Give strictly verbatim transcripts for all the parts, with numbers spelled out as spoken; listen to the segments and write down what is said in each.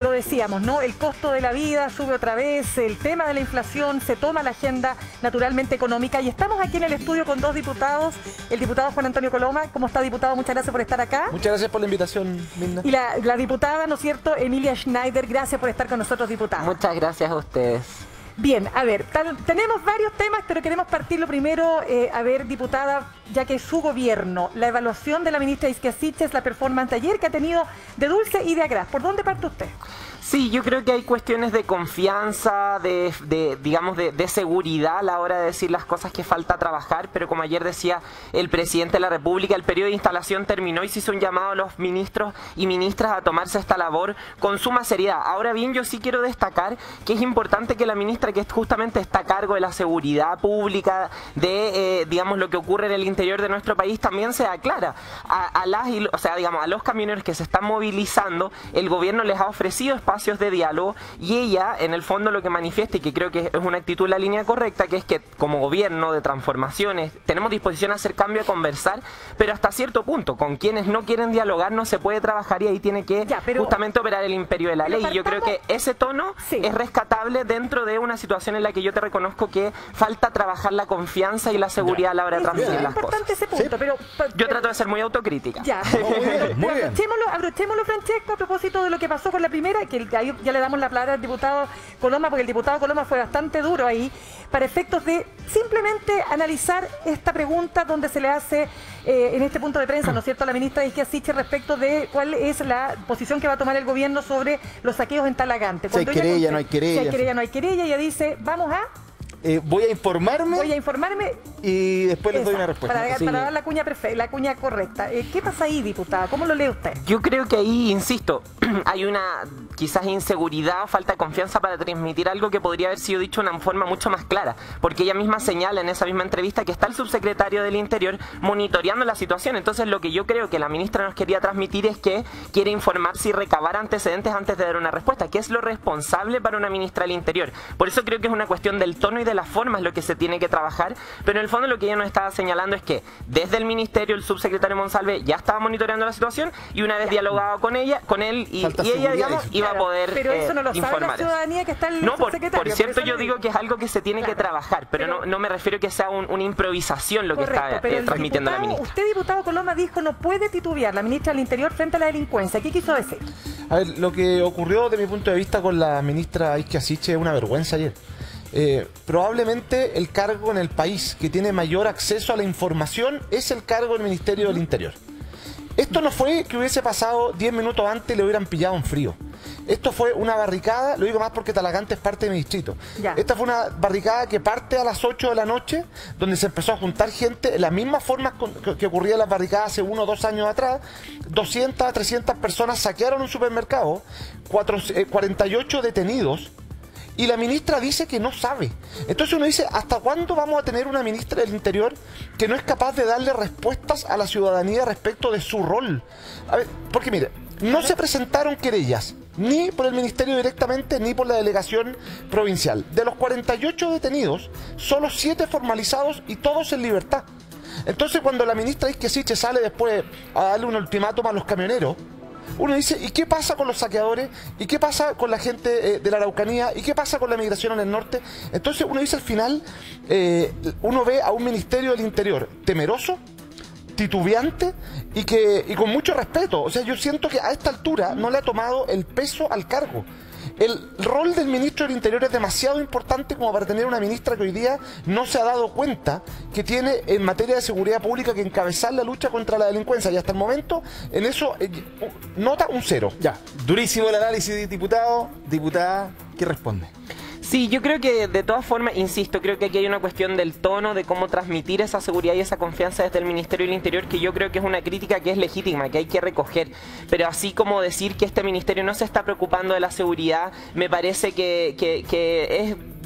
Lo decíamos, ¿no? El costo de la vida sube otra vez, el tema de la inflación, se toma la agenda naturalmente económica y estamos aquí en el estudio con dos diputados, el diputado Juan Antonio Coloma. ¿Cómo está, diputado? Muchas gracias por estar acá. Muchas gracias por la invitación, Linda. Y la, la diputada, ¿no es cierto?, Emilia Schneider, gracias por estar con nosotros, diputada. Muchas gracias a ustedes. Bien, a ver, tal, tenemos varios temas, pero queremos partirlo primero, eh, a ver, diputada, ya que es su gobierno, la evaluación de la ministra Isquia Siches, la performance de ayer que ha tenido de Dulce y de Agraz. ¿Por dónde parte usted? Sí, yo creo que hay cuestiones de confianza, de, de digamos, de, de seguridad a la hora de decir las cosas que falta trabajar, pero como ayer decía el presidente de la República, el periodo de instalación terminó y se hizo un llamado a los ministros y ministras a tomarse esta labor con suma seriedad. Ahora bien, yo sí quiero destacar que es importante que la ministra, que justamente está a cargo de la seguridad pública, de, eh, digamos, lo que ocurre en el interior de nuestro país, también sea clara. A, a las, o sea, digamos, a los camioneros que se están movilizando, el gobierno les ha ofrecido espacios de diálogo y ella en el fondo lo que manifiesta, y que creo que es una actitud en la línea correcta, que es que como gobierno de transformaciones tenemos disposición a hacer cambio, a conversar, pero hasta cierto punto con quienes no quieren dialogar no se puede trabajar y ahí tiene que ya, pero, justamente operar el imperio de la ley. Y yo creo que ese tono sí. es rescatable dentro de una situación en la que yo te reconozco que falta trabajar la confianza y la seguridad ya. a la hora de transmitir es las cosas. Ese punto, ¿Sí? pero, pero, yo trato de ser muy autocrítica. Ya, no, muy bien, muy bien. Abrochémoslo, abrochémoslo, Francesco, a propósito de lo que pasó con la primera, que ahí ya le damos la palabra al diputado Coloma, porque el diputado Coloma fue bastante duro ahí, para efectos de simplemente analizar esta pregunta donde se le hace eh, en este punto de prensa, ¿no es cierto?, a la ministra Isquia Siches respecto de cuál es la posición que va a tomar el gobierno sobre los saqueos en Talagante. Si hay querella, no hay querella. Si hay querella, no hay querella, ella dice, vamos a... Eh, voy a informarme. Voy a informarme. Y después les Esa, doy una respuesta. Para, sí. para dar la cuña perfecta, la cuña correcta. Eh, ¿Qué pasa ahí, diputada? ¿Cómo lo lee usted? Yo creo que ahí, insisto, hay una quizás inseguridad o falta de confianza para transmitir algo que podría haber sido dicho de una forma mucho más clara. Porque ella misma señala en esa misma entrevista que está el subsecretario del Interior monitoreando la situación. Entonces lo que yo creo que la ministra nos quería transmitir es que quiere informarse y recabar antecedentes antes de dar una respuesta, que es lo responsable para una ministra del Interior. Por eso creo que es una cuestión del tono y de la forma es lo que se tiene que trabajar, pero en el fondo lo que ella nos estaba señalando es que desde el ministerio el subsecretario Monsalve ya estaba monitoreando la situación y una vez ya. dialogado con ella, con él y, y ella, digamos, iba a poder Pero eso no lo eh, sabe la ciudadanía que está el No, por, subsecretario. por cierto, por yo digo que es algo que se tiene claro. que trabajar, pero, pero no, no me refiero que sea un, una improvisación lo correcto, que está pero eh, transmitiendo diputado, la ministra. Usted, diputado Coloma, dijo no puede titubear la ministra del Interior frente a la delincuencia. ¿Qué quiso decir? A ver, lo que ocurrió desde mi punto de vista con la ministra Isquia Siches es una vergüenza ayer. Eh, probablemente el cargo en el país que tiene mayor acceso a la información es el cargo del Ministerio del Interior. Esto no fue que hubiese pasado diez minutos antes y le hubieran pillado en frío. Esto fue una barricada, lo digo más porque Talagante es parte de mi distrito. Ya. Esta fue una barricada que parte a las ocho de la noche, donde se empezó a juntar gente, en las mismas formas que ocurría en las barricadas hace uno o dos años atrás. doscientas, trescientas personas saquearon un supermercado, cuarenta y ocho detenidos. Y la ministra dice que no sabe. Entonces uno dice, ¿hasta cuándo vamos a tener una ministra del Interior que no es capaz de darle respuestas a la ciudadanía respecto de su rol? A ver, porque mire, no se presentaron querellas, ni por el ministerio directamente, ni por la delegación provincial. De los cuarenta y ocho detenidos, solo siete formalizados y todos en libertad. Entonces cuando la ministra Isquia Siches sale después a darle un ultimátum a los camioneros, uno dice, ¿y qué pasa con los saqueadores? ¿Y qué pasa con la gente eh, de la Araucanía? ¿Y qué pasa con la migración en el norte? Entonces uno dice al final, eh, uno ve a un Ministerio del Interior temeroso, titubeante y, que, y con mucho respeto. O sea, yo siento que a esta altura no le ha tomado el peso al cargo. El rol del ministro del Interior es demasiado importante como para tener una ministra que hoy día no se ha dado cuenta que tiene en materia de seguridad pública que encabezar la lucha contra la delincuencia. Y hasta el momento, en eso, eh, nota un cero. Ya, durísimo el análisis, diputado. Diputada, ¿qué responde? Sí, yo creo que de todas formas, insisto, creo que aquí hay una cuestión del tono, de cómo transmitir esa seguridad y esa confianza desde el Ministerio del Interior, que yo creo que es una crítica que es legítima, que hay que recoger. Pero así como decir que este ministerio no se está preocupando de la seguridad, me parece que, que, que es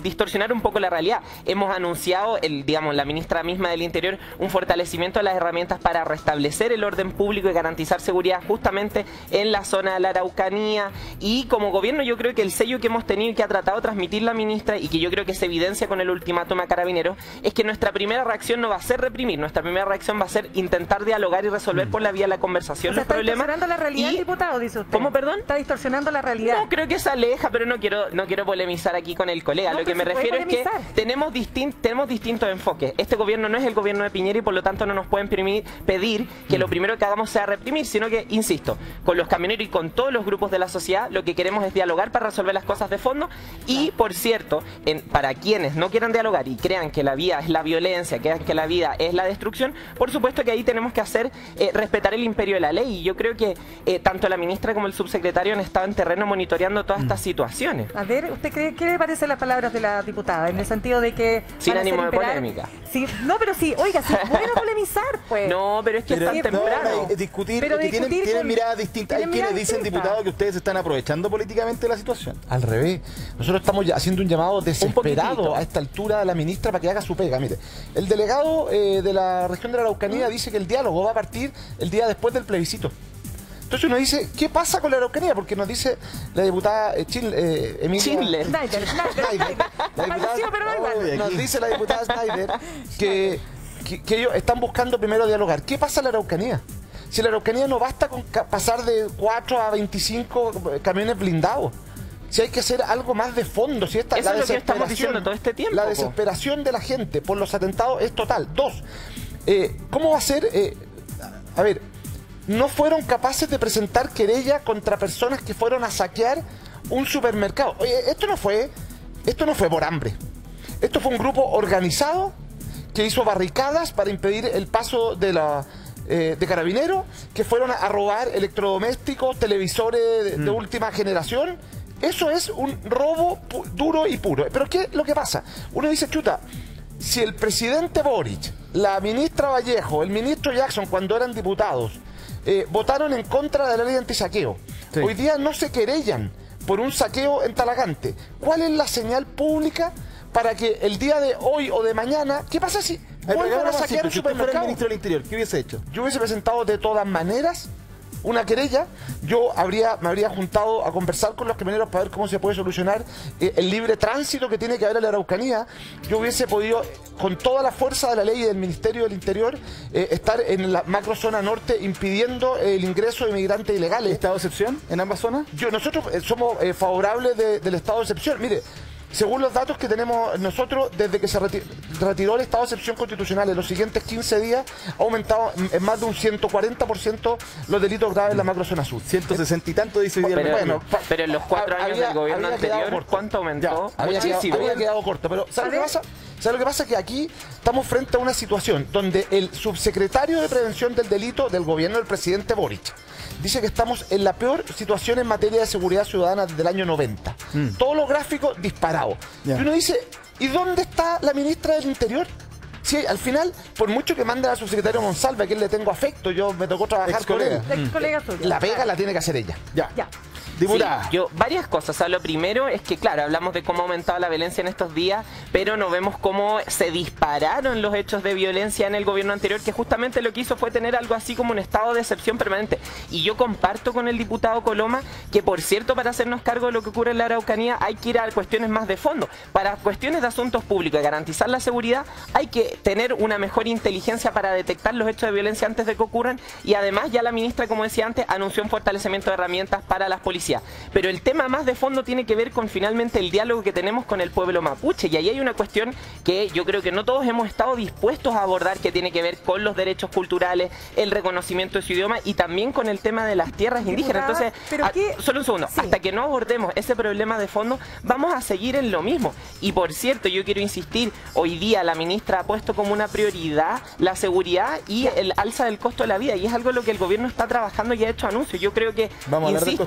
distorsionar un poco la realidad. Hemos anunciado, el, digamos, la ministra misma del Interior, un fortalecimiento de las herramientas para restablecer el orden público y garantizar seguridad justamente en la zona de la Araucanía. Y como gobierno yo creo que el sello que hemos tenido y que ha tratado de transmitir la ministra, y que yo creo que se evidencia con el ultimátum a Carabineros, es que nuestra primera reacción no va a ser reprimir, nuestra primera reacción va a ser intentar dialogar y resolver por la vía de la conversación O sea, los problemas. ¿está distorsionando la realidad, Y- diputado, dice usted? ¿Cómo, perdón? Está distorsionando la realidad. No, creo que se aleja, pero no quiero no quiero polemizar aquí con el colega. No, Lo que pero me se puede refiero es que polemizar. tenemos, distin tenemos distintos enfoques. Este gobierno no es el gobierno de Piñera y por lo tanto no nos pueden pedir, pedir que lo primero que hagamos sea reprimir, sino que, insisto, con los camioneros y con todos los grupos de la sociedad, lo que queremos es dialogar para resolver las cosas de fondo. Y, por cierto, en, para quienes no quieran dialogar y crean que la vida es la violencia, crean que la vida es la destrucción, por supuesto que ahí tenemos que hacer eh, respetar el imperio de la ley. Y yo creo que eh, tanto la ministra como el subsecretario han estado en terreno monitoreando todas estas situaciones. A ver, ¿usted cree, qué le parecen las palabras de la diputada? En el sentido de que... Sin van a ánimo hacer de imperar- polémica. Sí, no, pero sí, oiga, sí, bueno polemizar, pues. No, pero es que Pero es tan no, temprano. eh, discutir, Pero es que tienen, discutir tienen con- miradas distintas. Hay tienen quienes miradas dicen, distintas. diputado, que ustedes están aprovechando políticamente la situación. Al revés, nosotros estamos ya haciendo un llamado desesperado poquitito. a esta altura a la ministra para que haga su pega. Mire, el delegado eh, de la región de la Araucanía dice que el diálogo va a partir el día después del plebiscito. Entonces uno dice, ¿qué pasa con la Araucanía? Porque nos dice la diputada eh, Chin- eh, Emilia... Schindler. Snyder, Snyder, Snyder. La Me pareció, pero da igual. Oye, Nos aquí. dice la diputada Snyder que, que, que ellos están buscando primero dialogar. ¿Qué pasa en la Araucanía? Si la Araucanía no basta con ca- pasar de cuatro a veinticinco camiones blindados. Si hay que hacer algo más de fondo. Si esta, Eso la es lo que estamos desesperación- diciendo todo este tiempo, La po. desesperación de la gente por los atentados es total. Dos, eh, ¿cómo va a ser? Eh, a ver, no fueron capaces de presentar querella contra personas que fueron a saquear un supermercado. Oye, esto no fue, esto no fue por hambre. Esto fue un grupo organizado que hizo barricadas para impedir el paso de la eh, de carabineros, que fueron a, a robar electrodomésticos, televisores de, de última generación. Eso es un robo pu- duro y puro. Pero ¿qué es lo que pasa? Uno dice, chuta, si el presidente Boric, la ministra Vallejo, el ministro Jackson, cuando eran diputados, eh, votaron en contra de la ley antisaqueo, Sí. hoy día no se querellan por un saqueo en Talagante, ¿cuál es la señal pública para que el día de hoy o de mañana, ¿qué pasa si Ay, pero vuelvan a hagámoslo más saquear simple. un Si usted fuera el supermercado? ministro del Interior, ¿qué hubiese hecho? Yo hubiese presentado de todas maneras una querella, yo habría, me habría juntado a conversar con los camioneros para ver cómo se puede solucionar eh, el libre tránsito que tiene que haber en la Araucanía. Yo hubiese podido, con toda la fuerza de la ley y del Ministerio del Interior, eh, estar en la macrozona norte impidiendo eh, el ingreso de inmigrantes ilegales. ¿Estado de excepción en ambas zonas? Yo, nosotros eh, somos eh, favorables de- del estado de excepción. Mire, según los datos que tenemos nosotros, desde que se reti- retiró el estado de excepción constitucional en los siguientes quince días, ha aumentado en, en más de un ciento cuarenta por ciento los delitos graves en la macrozona sur. ciento sesenta y tanto dice hoy día el Pero, gobierno. pa- pero en los cuatro había- años del gobierno había quedado anterior, corto. ¿cuánto aumentó? Ya, había, quedado, Muchísimo. había quedado corto, pero ¿sabes lo que pasa? ¿Sabes lo que pasa? Que aquí estamos frente a una situación donde el subsecretario de Prevención del Delito del gobierno del presidente Boric dice que estamos en la peor situación en materia de seguridad ciudadana desde el año noventa. Todos los gráficos disparados. Ya. Y uno dice, ¿y dónde está la ministra del Interior? Sí, al final, por mucho que mande a la subsecretaria Monsalve, a quien le tengo afecto, yo me tocó trabajar Ex con él. colega. Ex colega suyo. La pega la tiene que hacer ella. Ya. Ya. Diputada. Sí, yo, varias cosas. O sea, lo primero es que, claro, hablamos de cómo ha aumentado la violencia en estos días, pero no vemos cómo se dispararon los hechos de violencia en el gobierno anterior, que justamente lo que hizo fue tener algo así como un estado de excepción permanente. Y yo comparto con el diputado Coloma que, por cierto, para hacernos cargo de lo que ocurre en la Araucanía, hay que ir a cuestiones más de fondo. Para cuestiones de asuntos públicos y garantizar la seguridad, hay que tener una mejor inteligencia para detectar los hechos de violencia antes de que ocurran. Y además, ya la ministra, como decía antes, anunció un fortalecimiento de herramientas para las policías. Pero el tema más de fondo tiene que ver con finalmente el diálogo que tenemos con el pueblo mapuche, y ahí hay una cuestión que yo creo que no todos hemos estado dispuestos a abordar, que tiene que ver con los derechos culturales, el reconocimiento de su idioma y también con el tema de las tierras indígenas. Diputada, Entonces, ¿pero a- qué? solo un segundo, Sí. hasta que no abordemos ese problema de fondo, vamos a seguir en lo mismo. Y por cierto, yo quiero insistir, hoy día la ministra ha puesto como una prioridad la seguridad y el alza del costo de la vida, y es algo en lo que el gobierno está trabajando y ha hecho anuncios. Yo creo que, Vamos a hablar del insisto, costo de la vida. Vamos a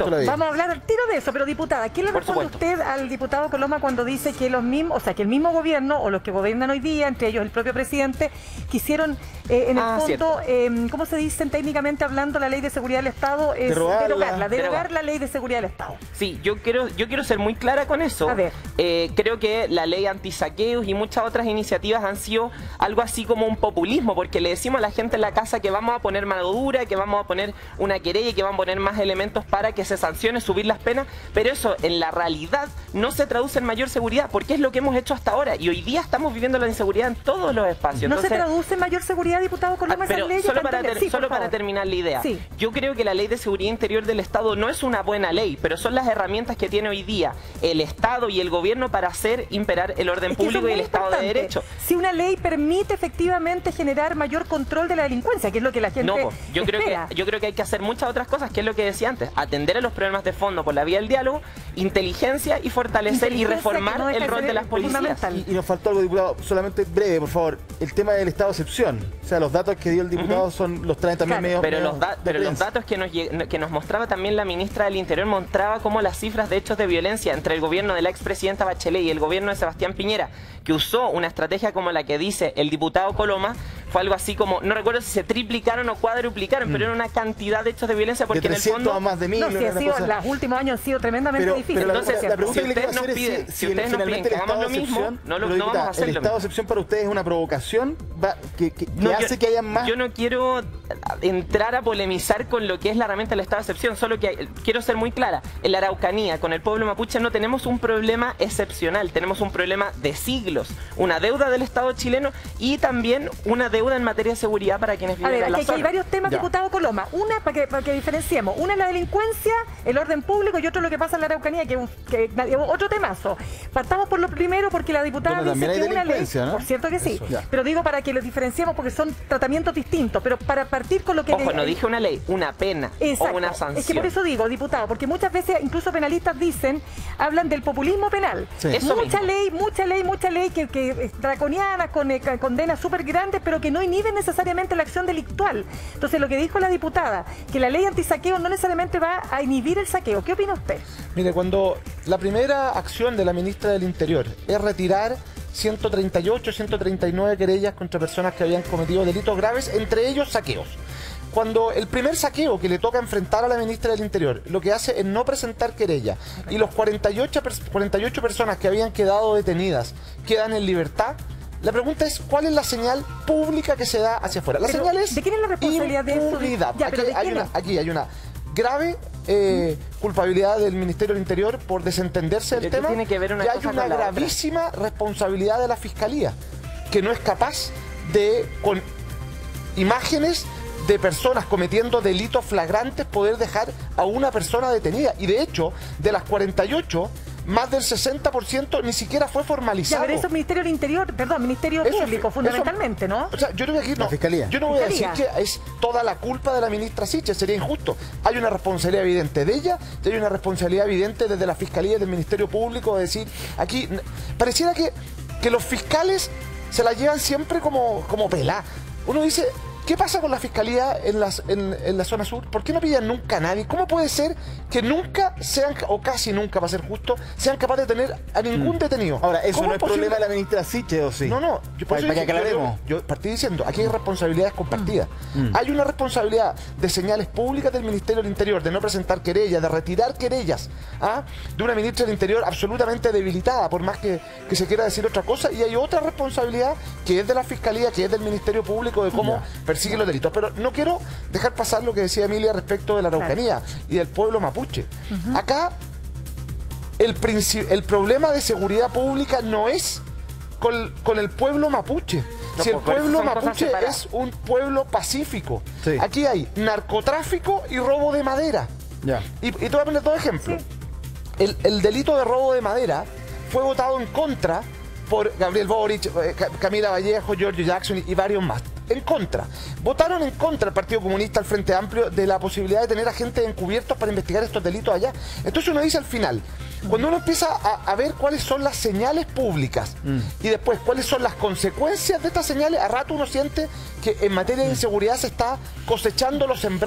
a hablar al tiro de eso, pero diputada, ¿qué le Por responde supuesto. usted al diputado Coloma cuando dice que los mismos, o sea, que el mismo gobierno o los que gobiernan hoy día, entre ellos el propio presidente, quisieron eh, en el Ah, fondo, eh, ¿cómo se dicen técnicamente hablando la ley de seguridad del Estado? Es Derogarla. derogarla, derogar Derogar. la ley de seguridad del Estado. Sí, yo quiero, yo quiero ser muy clara con eso. A ver. Eh, creo que la ley antisaqueos y muchas otras iniciativas han sido algo así como un populismo, porque le decimos a la gente en la casa que vamos a poner mano dura, que vamos a poner una querella y que van a poner más elementos para que se sancione, subir las penas, pero eso en la realidad no se traduce en mayor seguridad, porque es lo que hemos hecho hasta ahora, y hoy día estamos viviendo la inseguridad en todos los espacios. ¿No Entonces, se traduce en mayor seguridad, diputado Coloma, Ah, pero esas leyes? solo para, Entender- ter- sí, por solo para favor. terminar la idea, Sí. yo creo que la ley de seguridad interior del Estado no es una buena ley, pero son las herramientas que tiene hoy día el Estado y el gobierno para hacer imperar el orden Es que eso público es y el muy Estado de importante. Derecho. Si una ley permite efectivamente generar mayor control de la delincuencia, que es lo que la gente No, po, yo creo espera. que yo creo que hay que hacer muchas otras cosas, que es lo que decía antes, atender a los problemas de fondo por la vía del diálogo, inteligencia y fortalecer y Inteligencia, reformar que no deja el de rol ser de las policías. fundamental. Y, y nos faltó algo, diputado, solamente breve, por favor. El tema del estado de excepción. O sea, los datos que dio el diputado son los traen también Claro, medio. Pero, medio los, da- de pero los prensa. datos que nos, lleg- que nos mostraba también la ministra del Interior mostraba cómo las cifras de hechos de violencia entre el gobierno de la expresidenta Bachelet y el gobierno de Sebastián Piñera, que usó una estrategia como la que dice el diputado Coloma, fue algo así como, no recuerdo si se triplicaron o cuadruplicaron, pero era una cantidad de hechos de violencia porque de en el trescientos fondo... a más de mil. No, si ha una sido, cosa- los últimos años han sido tremendamente Pero, difíciles. pero la, Entonces, la- la pregunta si que le quiero ustedes nos hacer es piden- si, si si el- ustedes nos piden finalmente que el hagamos estado de lo mismo, excepción, no lo- pero, no vamos a diputada, hacer el lo estado de mismo. excepción para ustedes es una provocación va- que, que- que No, yo- hace que haya más. Yo no quiero entrar a polemizar con lo que es la herramienta del estado de excepción, solo que hay- quiero ser muy clara. En la Araucanía, con el pueblo mapuche, no tenemos un problema excepcional, tenemos un problema de siglos, una deuda del Estado chileno y también una deuda en materia de seguridad para quienes A viven ver, en aquí, la aquí hay zona. varios temas, Ya. diputado Coloma. Una, para que, para que diferenciemos. Una es la delincuencia, el orden público, y otro lo que pasa en la Araucanía, que es un- que- otro temazo. Partamos por lo primero, porque la diputada Bueno, dice también hay que una ley... delincuencia, ¿no? Por cierto que sí. Eso. Ya. Pero digo para que los diferenciemos, porque son tratamientos distintos. Pero para partir con lo que... Ojo, no dije una ley, una pena Exacto. o una sanción. Es que por eso digo, diputado, porque muchas veces incluso penalistas dicen, hablan del populismo penal. Sí. Eso Mucha mismo. ley, mucha ley, mucha ley que, que es draconiana, con eh, con condenas súper grandes, pero que no inhiben necesariamente la acción delictual. Entonces, lo que dijo la diputada, que la ley antisaqueo no necesariamente va a inhibir el saqueo. ¿Qué opina usted? Mire, cuando la primera acción de la ministra del Interior es retirar ciento treinta y ocho, ciento treinta y nueve querellas contra personas que habían cometido delitos graves, entre ellos saqueos. Cuando el primer saqueo que le toca enfrentar a la ministra del Interior lo que hace es no presentar querella y los cuarenta y ocho, pers- cuarenta y ocho personas que habían quedado detenidas quedan en libertad, la pregunta es ¿cuál es la señal pública que se da hacia afuera? La Pero, señal es ¿de quién es la responsabilidad de eso? impunidad. Ya, pero Aquí ¿de hay quién una, es? aquí hay una grave eh, culpabilidad del Ministerio del Interior por desentenderse del Pero ¿qué tema tiene que ver una y hay cosa una con la otra? gravísima responsabilidad de la Fiscalía que no es capaz de, con imágenes de personas cometiendo delitos flagrantes, poder dejar a una persona detenida. Y de hecho, de las cuarenta y ocho, más del sesenta por ciento ni siquiera fue Ya, formalizado. pero eso es Ministerio del Interior, perdón, Ministerio Eso- Público, eso- fundamentalmente, ¿no? O sea, yo creo que aquí no, La Fiscalía. Yo no voy Fiscalía. a decir que es toda la culpa de la ministra Siche, sería injusto. Hay una responsabilidad evidente de ella y hay una responsabilidad evidente desde la Fiscalía y del Ministerio Público de decir, aquí n- pareciera que, que los fiscales se la llevan siempre como, como pelá. Uno dice, ¿qué pasa con la Fiscalía en, las, en, en la zona sur? ¿Por qué no pillan nunca a nadie? ¿Cómo puede ser que nunca sean, o casi nunca, para ser justo, sean capaces de tener a ningún detenido? Ahora, eso ¿Cómo no es posible? problema de la ministra Siche, ¿o sí? No, no, yo por para, eso para que dije, yo- aclaremos. Yo, yo partí diciendo, aquí hay responsabilidades compartidas. Hay una responsabilidad de señales públicas del Ministerio del Interior, de no presentar querellas, de retirar querellas, ¿ah? de una ministra del Interior absolutamente debilitada, por más que, que se quiera decir otra cosa, y hay otra responsabilidad que es de la Fiscalía, que es del Ministerio Público, de cómo persigue los delitos. Pero no quiero dejar pasar lo que decía Emilia respecto de la Araucanía y del pueblo mapuche. Acá el, princi- el problema de seguridad pública no es con, con el pueblo mapuche. No, Si el por- por eso pueblo son cosas mapuche separadas. es un pueblo pacífico. Sí. Aquí hay narcotráfico y robo de madera. Ya. Y, y te voy a poner dos ejemplos. El, el delito de robo de madera fue votado en contra por Gabriel Boric, eh, Ca- Camila Vallejo, Giorgio Jackson y, y varios más. En contra. Votaron en contra el Partido Comunista, el Frente Amplio, de la posibilidad de tener agentes encubiertos para investigar estos delitos allá. Entonces uno dice al final, cuando uno empieza a, a ver cuáles son las señales públicas y después cuáles son las consecuencias de estas señales, a rato uno siente que en materia de inseguridad se está cosechando lo sembrado.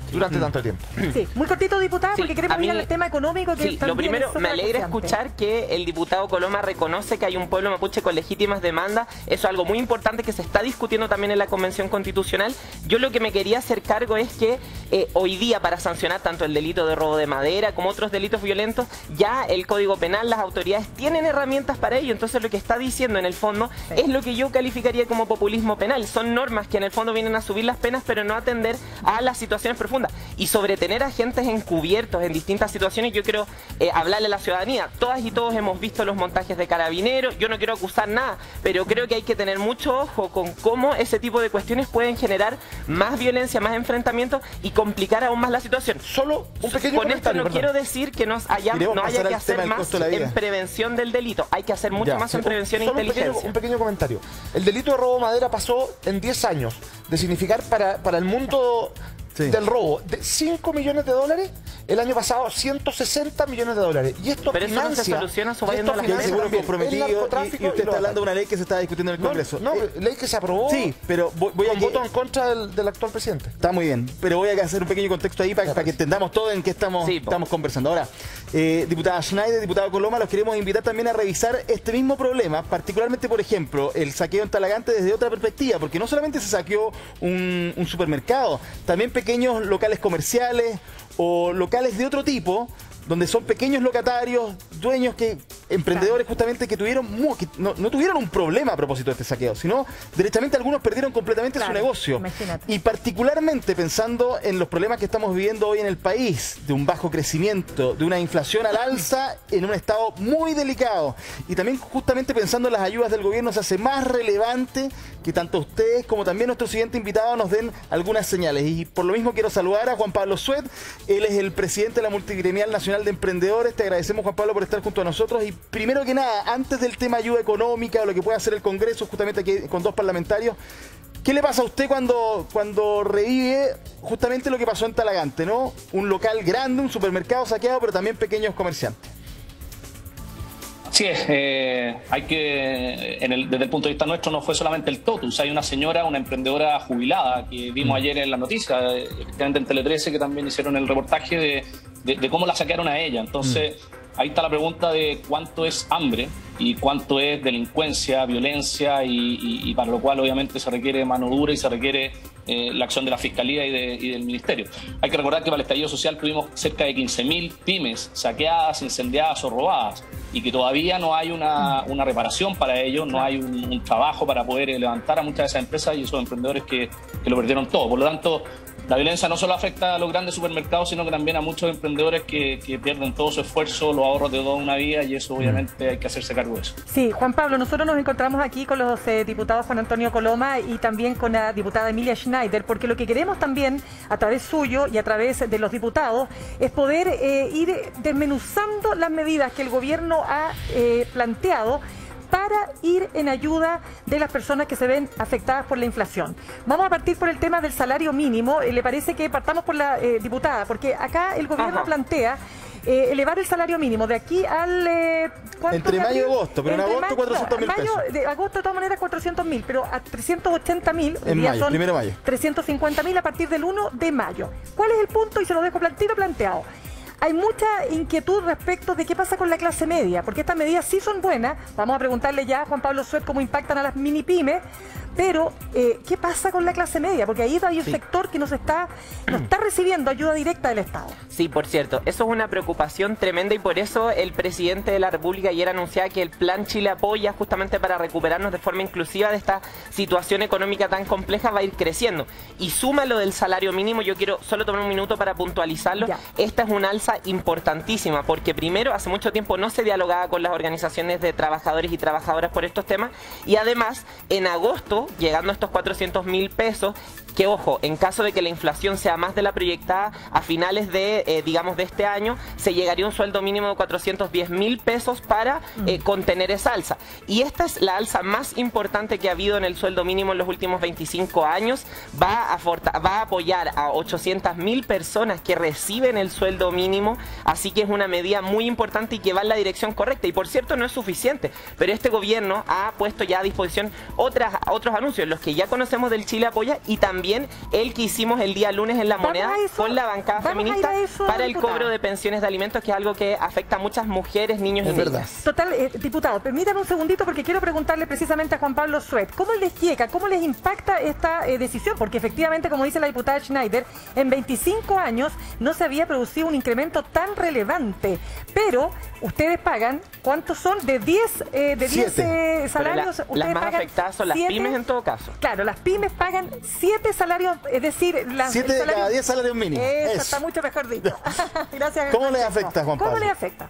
durante tanto tiempo. Sí, muy cortito, diputada, Sí, porque queremos a mí- ir al tema económico. Que Sí, también lo primero, es me alegra acuciante. escuchar que el diputado Coloma reconoce que hay un pueblo mapuche con legítimas demandas. Eso es algo muy importante que se está discutiendo también en la Convención Constitucional. Yo lo que me quería hacer cargo es que eh, hoy día, para sancionar tanto el delito de robo de madera como otros delitos violentos, ya el Código Penal, las autoridades tienen herramientas para ello. Entonces lo que está diciendo en el fondo Sí. es lo que yo calificaría como populismo penal. Son normas que en el fondo vienen a subir las penas, pero no atender a las situaciones profundas. Y sobre tener agentes encubiertos en distintas situaciones, yo quiero eh, hablarle a la ciudadanía. Todas y todos hemos visto los montajes de Carabineros. Yo no quiero acusar nada, pero creo que hay que tener mucho ojo con cómo ese tipo de cuestiones pueden generar más violencia, más enfrentamiento y complicar aún más la situación. Solo un pequeño Con esto comentario, no perdón. quiero decir que nos haya, Queremos no haya pasar que al hacer tema del más costo de la vida. en prevención del delito. Hay que hacer mucho Ya, más sí, en prevención e Solo un pequeño, inteligencia. un pequeño comentario. El delito de robo de madera pasó en diez años de significar para, para el mundo Sí. del robo de cinco millones de dólares, el año pasado ciento sesenta millones de dólares. Y esto Pero eso no se financia, soluciona y subiendo esto las Y el penas. financia seguro también comprometido el y, y narcotráfico usted y lo está hablando de otro. una ley que se está discutiendo en el No, Congreso. no, Eh, ley que se aprobó sí, pero voy, voy a con que- voto en contra del, del actual presidente. Está muy bien, pero voy a hacer un pequeño contexto ahí para, para que entendamos todo en qué estamos, Sí, po. estamos conversando. Ahora, eh, diputada Schneider, diputado Coloma, los queremos invitar también a revisar este mismo problema, particularmente, por ejemplo, el saqueo en Talagante desde otra perspectiva, porque no solamente se saqueó un, un supermercado, también pequeños locales comerciales o locales de otro tipo, donde son pequeños locatarios, dueños que, emprendedores justamente que tuvieron mu- que no, no tuvieron un problema a propósito de este saqueo, sino derechamente algunos perdieron completamente Claro, su negocio. imagínate. Y particularmente pensando en los problemas que estamos viviendo hoy en el país, de un bajo crecimiento, de una inflación al alza en un estado muy delicado. Y también justamente pensando en las ayudas del gobierno, se hace más relevante que tanto ustedes como también nuestro siguiente invitado nos den algunas señales. Y por lo mismo quiero saludar a Juan Pablo Suet, él es el presidente de la Multigremial Nacional de Emprendedores. Te agradecemos, Juan Pablo, por estar junto a nosotros. Y primero que nada, antes del tema ayuda económica o lo que puede hacer el Congreso, justamente aquí con dos parlamentarios, ¿qué le pasa a usted cuando, cuando revive justamente lo que pasó en Talagante, ¿no? Un local grande, un supermercado saqueado, pero también pequeños comerciantes. Así es, eh, hay que, en el, desde el punto de vista nuestro, no fue solamente el totus. Hay una señora, una emprendedora jubilada que vimos ayer en la noticia, eh, efectivamente en Tele trece, que también hicieron el reportaje de, de, de cómo la saquearon a ella. Entonces, ahí está la pregunta de cuánto es hambre y cuánto es delincuencia, violencia, y, y, y para lo cual obviamente se requiere mano dura y se requiere eh, la acción de la Fiscalía y, de, y del Ministerio. Hay que recordar que para el estallido social tuvimos cerca de quince mil pymes saqueadas, incendiadas o robadas, y que todavía no hay una, una reparación para ello, no hay un, un trabajo para poder eh, levantar a muchas de esas empresas y esos emprendedores que, que lo perdieron todo. Por lo tanto, la violencia no solo afecta a los grandes supermercados, sino que también a muchos emprendedores que, que pierden todo su esfuerzo, los ahorros de toda una vida, y eso obviamente hay que hacerse cargo de eso. Sí, Juan Pablo, nosotros nos encontramos aquí con los eh, diputados Juan Antonio Coloma y también con la diputada Emilia Schneider, porque lo que queremos también, a través suyo y a través de los diputados, es poder eh, ir desmenuzando las medidas que el gobierno ha eh, planteado para ir en ayuda de las personas que se ven afectadas por la inflación. Vamos a partir por el tema del salario mínimo. Eh, ¿Le parece que partamos por la eh, diputada? Porque acá el gobierno Ajá. plantea eh, elevar el salario mínimo de aquí al... Eh, ¿cuánto Entre de mayo y abril? agosto, pero en Entre agosto mayo- cuatrocientos mil no, mayo- pesos. De agosto de todas maneras cuatrocientos mil, pero a trescientos ochenta mil, hoy En día mayo, son primero de mayo. trescientos cincuenta mil a partir del uno de mayo. ¿Cuál es el punto? Y se lo dejo plantito planteado. Hay mucha inquietud respecto de qué pasa con la clase media, porque estas medidas sí son buenas. Vamos a preguntarle ya a Juan Pablo Suet cómo impactan a las mini pymes, pero eh, ¿qué pasa con la clase media? Porque ahí hay un Sí. sector que nos está, no está recibiendo ayuda directa del Estado. Sí, por cierto, eso es una preocupación tremenda y por eso el presidente de la República ayer anunciaba que el Plan Chile Apoya, justamente para recuperarnos de forma inclusiva de esta situación económica tan compleja, va a ir creciendo. Y suma lo del salario mínimo, yo quiero solo tomar un minuto para puntualizarlo. Ya. Esta es una alza importantísima, porque primero, hace mucho tiempo no se dialogaba con las organizaciones de trabajadores y trabajadoras por estos temas, y además, en agosto, llegando a estos cuatrocientos mil pesos, que ojo, en caso de que la inflación sea más de la proyectada, a finales de, eh, digamos, de este año, se llegaría a un sueldo mínimo de cuatrocientos diez mil pesos para eh, contener esa alza. Y esta es la alza más importante que ha habido en el sueldo mínimo en los últimos veinticinco años. Va a, forta- va a apoyar a ochocientas mil personas que reciben el sueldo mínimo, así que es una medida muy importante y que va en la dirección correcta. Y por cierto, no es suficiente, pero este gobierno ha puesto ya a disposición otras, otros anuncios, los que ya conocemos del Chile Apoya y también el que hicimos el día lunes en La Vamos Moneda a eso, con la bancada vamos a ir feminista a eso, para el diputada. cobro de pensiones de alimentos, que es algo que afecta a muchas mujeres, niños Es y verdad. niñas. Total, eh, diputado, permítame un segundito porque quiero preguntarle precisamente a Juan Pablo Suet, ¿cómo les llega, cómo les impacta esta eh, decisión? Porque efectivamente, como dice la diputada Schneider, en veinticinco años no se había producido un incremento tan relevante, pero ustedes pagan, ¿cuántos son? De diez, eh, de diez Siete. eh, salarios. Pero la- ustedes las más pagan afectadas son las siete. pymes en todo caso. Claro, las pymes pagan siete salarios, es decir, las, Siete el de cada diez salarios mínimos. Eso, Eso. está mucho mejor dicho. Gracias. ¿Cómo les Francisco. afecta, Juan ¿Cómo Pablo? les afecta?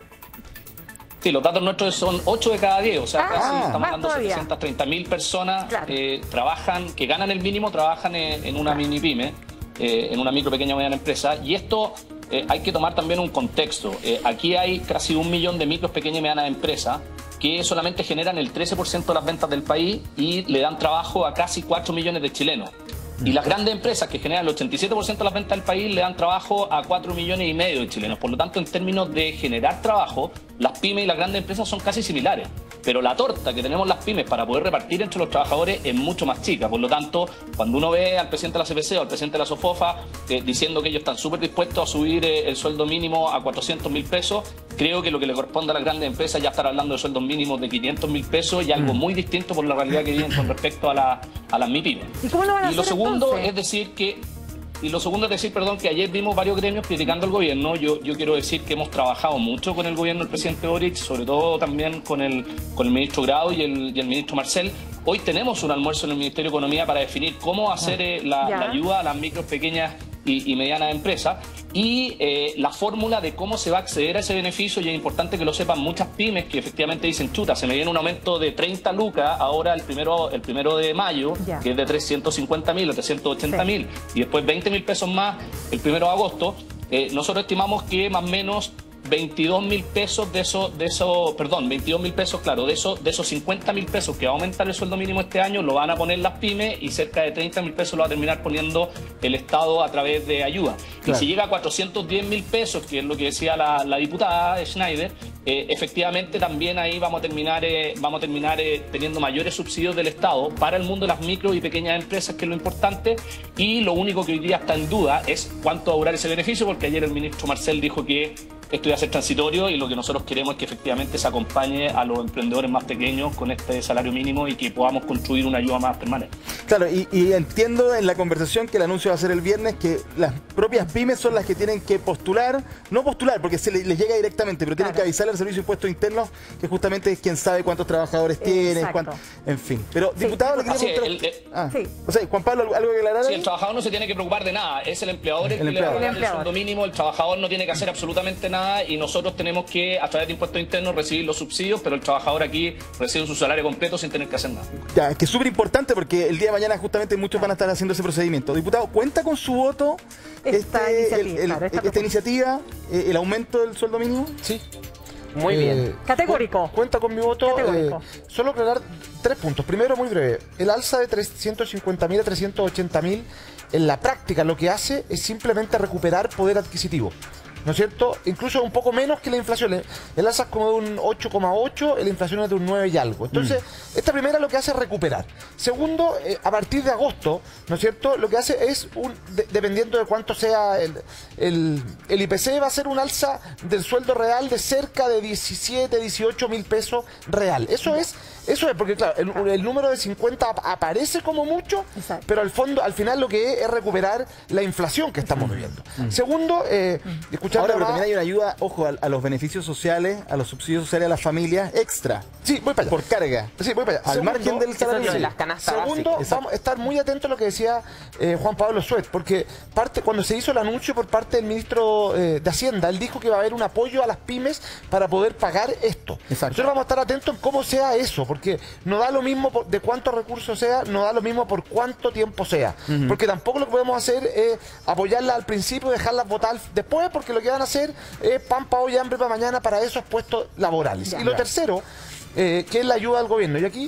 Sí, los datos nuestros son ocho de cada diez, o sea, Ah, casi más estamos hablando de todavía. setecientas treinta mil personas Claro. eh, trabajan, que ganan el mínimo, trabajan en, en una mini pyme, eh, en una micro, pequeña o mediana empresa, y esto eh, hay que tomar también un contexto. Eh, aquí hay casi un millón de micros, pequeñas y medianas empresas que solamente generan el trece por ciento de las ventas del país y le dan trabajo a casi cuatro millones de chilenos. Y las grandes empresas que generan el ochenta y siete por ciento de las ventas del país le dan trabajo a cuatro millones y medio de chilenos. Por lo tanto, en términos de generar trabajo, las pymes y las grandes empresas son casi similares. Pero la torta que tenemos las pymes para poder repartir entre los trabajadores es mucho más chica. Por lo tanto, cuando uno ve al presidente de la C P C o al presidente de la SOFOFA eh, diciendo que ellos están súper dispuestos a subir eh, el sueldo mínimo a cuatrocientos mil pesos, creo que lo que le corresponde a las grandes empresas ya estar hablando de sueldos mínimos de quinientos mil pesos y algo muy distinto por la realidad que viven con respecto a, la, a las MIPYMES. ¿Y cómo lo van a Y lo hacer segundo entonces? es decir que y lo segundo es decir, perdón, que ayer vimos varios gremios criticando al gobierno. Yo, yo quiero decir que hemos trabajado mucho con el gobierno del presidente Boric, sobre todo también con el, con el ministro Grau y el, y el ministro Marcel. Hoy tenemos un almuerzo en el Ministerio de Economía para definir cómo hacer eh, la, Ya. la ayuda a las micros, pequeñas y, y medianas empresas y eh, la fórmula de cómo se va a acceder a ese beneficio. Y es importante que lo sepan muchas pymes que efectivamente dicen, chuta, se me viene un aumento de treinta lucas ahora el primero, el primero de mayo, Ya. que es de trescientos cincuenta mil o trescientos ochenta mil, y después veinte mil pesos más el primero de agosto. Eh, nosotros estimamos que más o menos veintidós mil pesos de esos, de eso, perdón, veintidós mil pesos, claro, de esos, de esos cincuenta mil pesos que va a aumentar el sueldo mínimo este año, lo van a poner las pymes y cerca de treinta mil pesos lo va a terminar poniendo el Estado a través de ayuda. Claro. Y si llega a cuatrocientos diez mil pesos, que es lo que decía la, la diputada Schneider, eh, efectivamente también ahí vamos a terminar, eh, vamos a terminar eh, teniendo mayores subsidios del Estado para el mundo de las micro y pequeñas empresas, que es lo importante. Y lo único que hoy día está en duda es cuánto va a durar ese beneficio, porque ayer el ministro Marcel dijo que esto iba a ser transitorio y lo que nosotros queremos es que efectivamente se acompañe a los emprendedores más pequeños con este salario mínimo y que podamos construir una ayuda más permanente. Claro, y, y entiendo en la conversación que el anuncio va a ser el viernes que las propias pymes son las que tienen que postular, no postular porque se les, les llega directamente, pero tienen Claro. que avisarle al Servicio de Impuestos Internos, que justamente es quien sabe cuántos trabajadores tienen, Exacto. cuánto, en fin. Pero, Sí, diputado, le quería Así es, preguntar... el- el- Ah, Sí. O sea, Juan Pablo, ¿algo que aclarar Sí, ahí? el trabajador no se tiene que preocupar de nada, es el empleador el, El que le va a empleador. pagar El el sueldo empleador. mínimo, el trabajador no tiene que hacer absolutamente nada y nosotros tenemos que, a través de impuestos internos, recibir los subsidios, pero el trabajador aquí recibe su salario completo sin tener que hacer nada. Ya, es que es súper importante porque el día de mañana justamente muchos van a estar haciendo ese procedimiento. Diputado, ¿cuenta con su voto Esta este, iniciativa, claro, esta esta propuesta. iniciativa, eh, el aumento del sueldo mínimo? Sí. Muy Eh, bien. Categórico. cu- Cuenta con mi voto. Categórico. eh, solo aclarar tres puntos. Primero, muy breve. El alza de trescientos cincuenta mil a trescientos ochenta mil, en la práctica lo que hace es simplemente recuperar poder adquisitivo. ¿No es cierto? Incluso un poco menos que la inflación. El- El alza es como de un ocho coma ocho, la inflación es de un nueve y algo. Entonces, esta primera lo que hace es recuperar. Segundo, eh, a partir de agosto, ¿no es cierto? Lo que hace es, un de- dependiendo de cuánto sea el, el, el I P C, va a ser un alza del sueldo real de cerca de diecisiete, dieciocho mil pesos real. Eso es, eso es, porque claro, el, el número de cincuenta ap- aparece como mucho, Exacto. pero al fondo, al final lo que es es recuperar la inflación que estamos viviendo. Segundo, eh, escuchando Ahora, pero a- también hay una ayuda, ojo, a, a los beneficios sociales, a los subsidios sociales a las familias extra, Sí, voy para allá. por carga. Sí, voy para allá. Al margen del eso es lo salario. de las canastas Segundo, básicas. vamos a estar muy atentos a lo que decía eh, Juan Pablo Suet, porque parte cuando se hizo el anuncio por parte del ministro eh, de Hacienda, él dijo que va a haber un apoyo a las pymes para poder pagar esto. Exacto. Nosotros vamos a estar atentos en cómo sea eso, porque no da lo mismo por- de cuántos recursos sea, no da lo mismo por cuánto tiempo sea. Porque tampoco lo que podemos hacer es apoyarlas al principio y dejarlas votar después, porque lo que van a hacer es pan para hoy, hambre para mañana para esos puestos laborales. Ya. Y lo Ya. tercero, eh, que es la ayuda al gobierno. Y aquí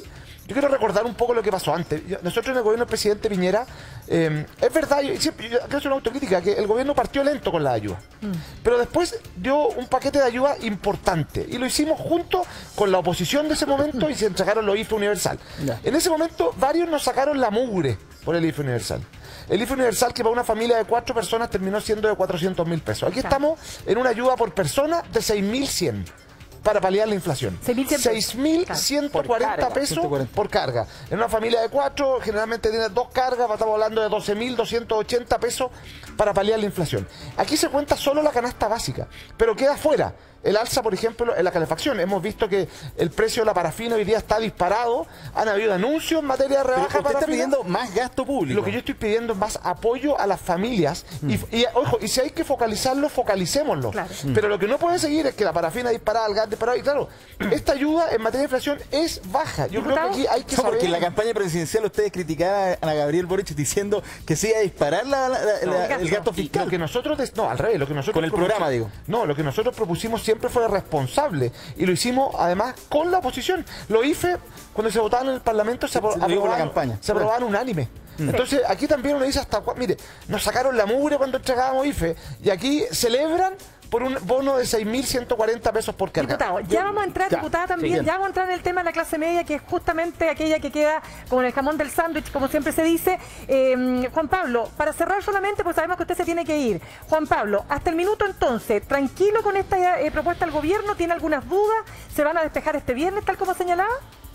yo quiero recordar un poco lo que pasó antes. Nosotros en el gobierno del presidente Piñera, eh, es verdad, yo, siempre, yo quiero hacer una autocrítica, que el gobierno partió lento con la ayuda, mm. pero después dio un paquete de ayuda importante y lo hicimos junto con la oposición de ese momento y se entregaron los I F E Universal. Yeah. En ese momento varios nos sacaron la mugre por el I F E Universal. El I F E Universal, que para una familia de cuatro personas terminó siendo de cuatrocientos mil pesos. Aquí estamos en una ayuda por persona de seis mil cien para paliar la inflación. seis mil ciento cuarenta pesos por carga. En una familia de cuatro, generalmente tienes dos cargas, estamos hablando de doce mil doscientos ochenta pesos para paliar la inflación. Aquí se cuenta solo la canasta básica, pero queda fuera el alza, por ejemplo, en la calefacción. Hemos visto que el precio de la parafina hoy día está disparado. Han habido anuncios en materia de rebaja. Pero usted está pidiendo más gasto público. Lo que yo estoy pidiendo es más apoyo a las familias. Mm. Y, y, ojo, y si hay que focalizarlo, focalicémoslo. Claro. Mm. Pero lo que no puede seguir es que la parafina disparada, el gas disparado. Y claro, esta ayuda en materia de inflación es baja. Yo creo que aquí hay que no, saber... porque en la campaña presidencial ustedes criticaban a Gabriel Boric diciendo que se iba a disparar la, la, la, no, la, el gasto fiscal. Lo que nosotros... No, al revés. Lo que nosotros Con el programa, digo. No, lo que nosotros propusimos siempre fue responsable. Y lo hicimos además con la oposición. Los I F E, cuando se votaban en el Parlamento, se, apro se, aprobaban, la campaña. se aprobaban unánime. Mm. Entonces aquí también uno dice hasta... Mire, nos sacaron la mugre cuando entregábamos I F E y aquí celebran por un bono de seis mil ciento cuarenta pesos por carga. Diputado, ya vamos a entrar, ya, diputada también, sí, ya vamos a entrar en el tema de la clase media, que es justamente aquella que queda como en el jamón del sándwich, como siempre se dice. Eh, Juan Pablo, para cerrar solamente, pues sabemos que usted se tiene que ir. Juan Pablo, hasta el minuto entonces, tranquilo con esta eh, propuesta del gobierno, ¿tiene algunas dudas? ¿Se van a despejar este viernes, tal como señalaba?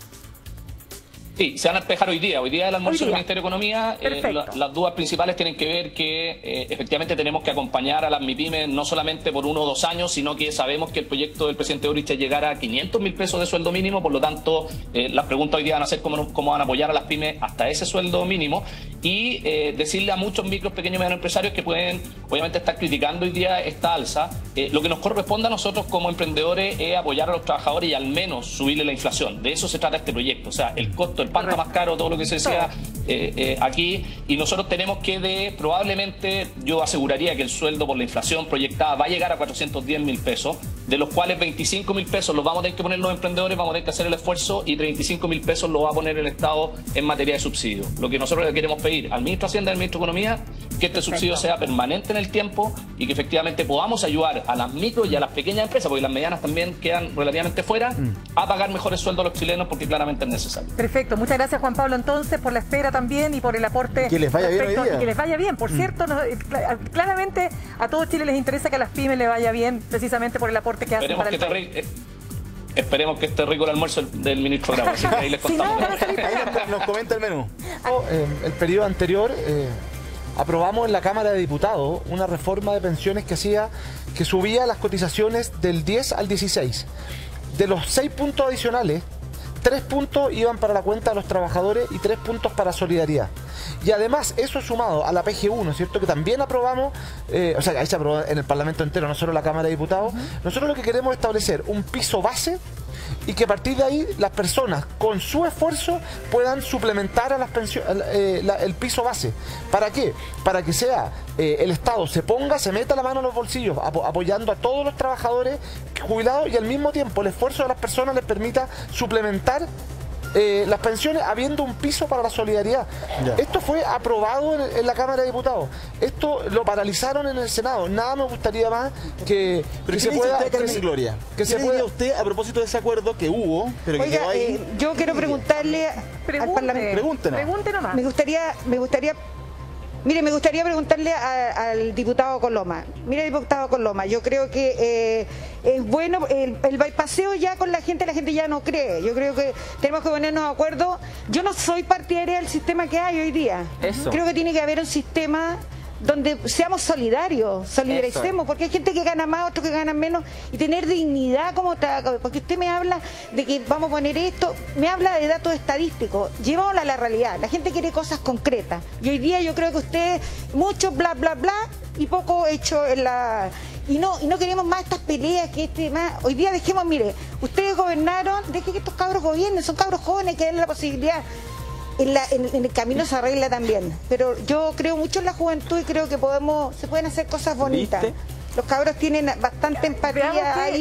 Sí, se van a despejar hoy día. Hoy día el almuerzo del Ministerio de Economía, eh, la, las dudas principales tienen que ver que eh, efectivamente tenemos que acompañar a las MIPYMES no solamente por uno o dos años, sino que sabemos que el proyecto del presidente Boric es llegar a quinientos mil pesos de sueldo mínimo, por lo tanto eh, las preguntas hoy día van a ser cómo, cómo van a apoyar a las pymes hasta ese sueldo mínimo y eh, decirle a muchos micros, pequeños y medianos empresarios que pueden obviamente estar criticando hoy día esta alza. Eh, lo que nos corresponde a nosotros como emprendedores es apoyar a los trabajadores y al menos subirle la inflación. De eso se trata este proyecto, o sea, el costo el pan está más caro, todo lo que se decía eh, eh, aquí, y nosotros tenemos que de, probablemente, yo aseguraría que el sueldo por la inflación proyectada va a llegar a cuatrocientos diez mil pesos, de los cuales veinticinco mil pesos los vamos a tener que poner los emprendedores, vamos a tener que hacer el esfuerzo, y treinta y cinco mil pesos los va a poner el Estado en materia de subsidio. Lo que nosotros le queremos pedir al ministro de Hacienda y al ministro de Economía, que este subsidio sea permanente en el tiempo y que efectivamente podamos ayudar a las micro y a las pequeñas empresas, porque las medianas también quedan relativamente fuera, mm. a pagar mejores sueldos a los chilenos, porque claramente es necesario. Perfecto, muchas gracias Juan Pablo entonces por la espera también y por el aporte. Que les vaya bien hoy día. Que les vaya bien, por mm. cierto, no, claramente a todo Chile les interesa que a las pymes les vaya bien, precisamente por el aporte que hacen Esperemos para el que país. Eh, Esperemos que esté rico el almuerzo del ministro Grau, así que ahí les contamos. Si no, ahí nos, nos comenta el menú. Eh, el periodo anterior eh, aprobamos en la Cámara de Diputados una reforma de pensiones que hacía que subía las cotizaciones del diez al dieciséis. De los seis puntos adicionales, tres puntos iban para la cuenta de los trabajadores y tres puntos para solidaridad. Y además, eso sumado a la P G uno, ¿cierto? Que también aprobamos, eh, o sea, ahí se aprobó en el Parlamento entero, no solo en la Cámara de Diputados. Uh-huh. Nosotros lo que queremos es establecer un piso base y que a partir de ahí las personas con su esfuerzo puedan suplementar a las pensiones, eh, la, el piso base. ¿Para qué? Para que sea eh, el Estado se ponga, se meta la mano en los bolsillos apo apoyando a todos los trabajadores jubilados y al mismo tiempo el esfuerzo de las personas les permita suplementar Eh, las pensiones habiendo un piso para la solidaridad. Ya. Esto fue aprobado en, en la Cámara de Diputados. Esto lo paralizaron en el Senado. Nada me gustaría más que, pero que se pueda... Usted, Carmen Gloria? Que ¿Qué se pueda usted a propósito de ese acuerdo que hubo, pero que Oiga, quedó ahí? Eh, yo quiero preguntarle Pregunte, al Parlamento. Pregúntenos. Pregunte nomás. Me gustaría, me gustaría... Mire, me gustaría preguntarle a, al diputado Coloma. Mire, diputado Coloma, yo creo que eh, es bueno, el, el bypaseo ya con la gente, la gente ya no cree. Yo creo que tenemos que ponernos de acuerdo. Yo no soy partidaria del sistema que hay hoy día. Eso. Creo que tiene que haber un sistema donde seamos solidarios, solidaricemos, porque hay gente que gana más, otros que ganan menos, y tener dignidad como trabajo, porque usted me habla de que vamos a poner esto, me habla de datos estadísticos, llevémosla a la realidad, la gente quiere cosas concretas, y hoy día yo creo que usted, mucho bla bla bla, y poco hecho en la... Y no, y no queremos más estas peleas, que este más, hoy día dejemos, mire, ustedes gobernaron, dejen que estos cabros gobiernen, son cabros jóvenes que den la posibilidad. En, la, en, en el camino se arregla también, pero yo creo mucho en la juventud y creo que podemos, se pueden hacer cosas bonitas. ¿Viste? Los cabros tienen bastante empatía, hay,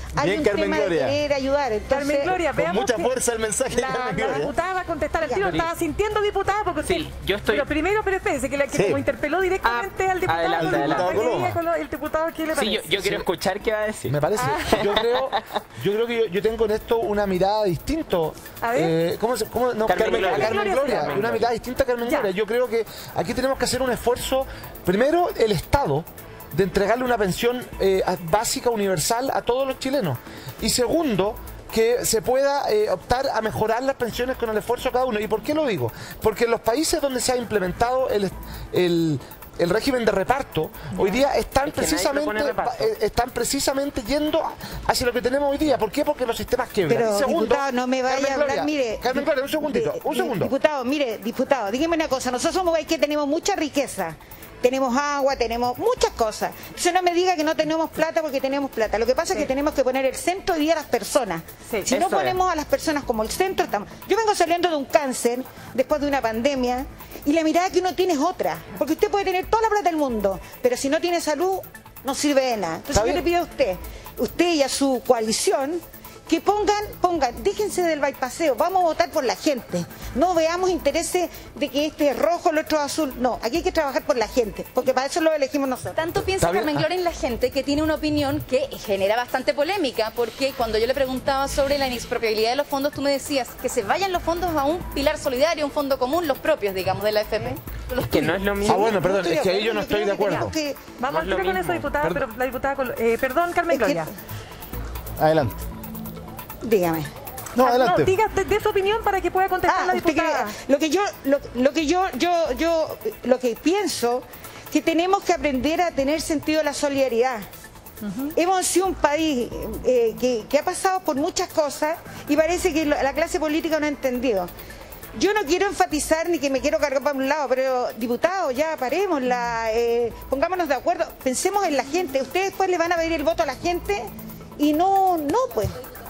hay Bien, un Carmen tema Gloria. de querer ayudar. Entonces, Carmen Gloria, Con veamos mucha que fuerza el mensaje de La, Carmen la Gloria. diputada va a contestar al tiro. Ya. Estaba sintiendo, diputada, porque Sí, usted- yo estoy- Pero primero, pero espérese, que, la, que Sí. como interpeló directamente Ah, al diputado adelante, Coloma, adelante. quería Coloma. con lo- el diputado, ¿qué le Sí, parece? yo, yo quiero escuchar qué va a decir. Me parece. Ah. Yo creo, yo creo que yo, yo tengo en esto una mirada distinta. A ver. Eh, ¿Cómo se cómo, no, Carmen Carmen, Gloria. Carmen Gloria, Gloria, sí. una mirada distinta a Carmen Ya. Gloria. Yo creo que aquí tenemos que hacer un esfuerzo, primero el Estado, de entregarle una pensión eh, a- básica, universal a todos los chilenos. Y segundo, que se pueda eh, optar a mejorar las pensiones con el esfuerzo de cada uno. ¿Y por qué lo digo? Porque en los países donde se ha implementado el, el, el régimen de reparto, hoy día están Es que nadie precisamente propone reparto. eh, están precisamente yendo hacia lo que tenemos hoy día. ¿Por qué? Porque los sistemas quiebran. Pero, Y segundo, diputado, no me vaya Carmen a hablar, Gloria, mire. Carmen Gloria, un segundito, di- un di- segundo. Diputado, mire, diputado, dígame una cosa. Nosotros somos un país que tenemos mucha riqueza. Tenemos agua, tenemos muchas cosas. Entonces no me diga que no tenemos plata porque tenemos plata. Lo que pasa es que tenemos que poner el centro hoy día a las personas. Sí, si no eso ponemos a las personas como el centro, estamos... Yo vengo saliendo de un cáncer después de una pandemia y la mirada que uno tiene es otra. Porque usted puede tener toda la plata del mundo, pero si no tiene salud, no sirve de nada. Entonces Está yo le bien. pido a usted, usted y a su coalición, que pongan, pongan, déjense del bypaseo, vamos a votar por la gente. No veamos intereses de que este es rojo, el otro es azul. No, aquí hay que trabajar por la gente, porque para eso lo elegimos nosotros. Tanto piensa Está bien. Carmen Gloria en la gente que tiene una opinión que genera bastante polémica, porque cuando yo le preguntaba sobre la inexpropiabilidad de los fondos, tú me decías que se vayan los fondos a un pilar solidario, un fondo común, los propios, digamos, de la A F P. Los Que no es lo Ah, mismo. bueno, perdón, estoy es que ahí de yo no acuerdo, estoy de creo que acuerdo. tenemos que- Vamos No al es lo tiro con eso, mismo. diputada, Perdón. pero la diputada... Col- Eh, perdón, Carmen Es que- Gloria. Adelante. Dígame. No, Ah, adelante. No, diga de, de su opinión para que pueda contestar la Ah, usted diputada. cree- lo que yo, lo, lo que yo, yo, yo, lo que pienso que tenemos que aprender a tener sentido de la solidaridad. Hemos sido un país eh, que, que ha pasado por muchas cosas y parece que lo- la clase política no ha entendido. Yo no quiero enfatizar ni que me quiero cargar para un lado, pero diputados, ya paremos, la, eh, pongámonos de acuerdo, pensemos en la gente. Ustedes después le van a pedir el voto a la gente y no, no pues.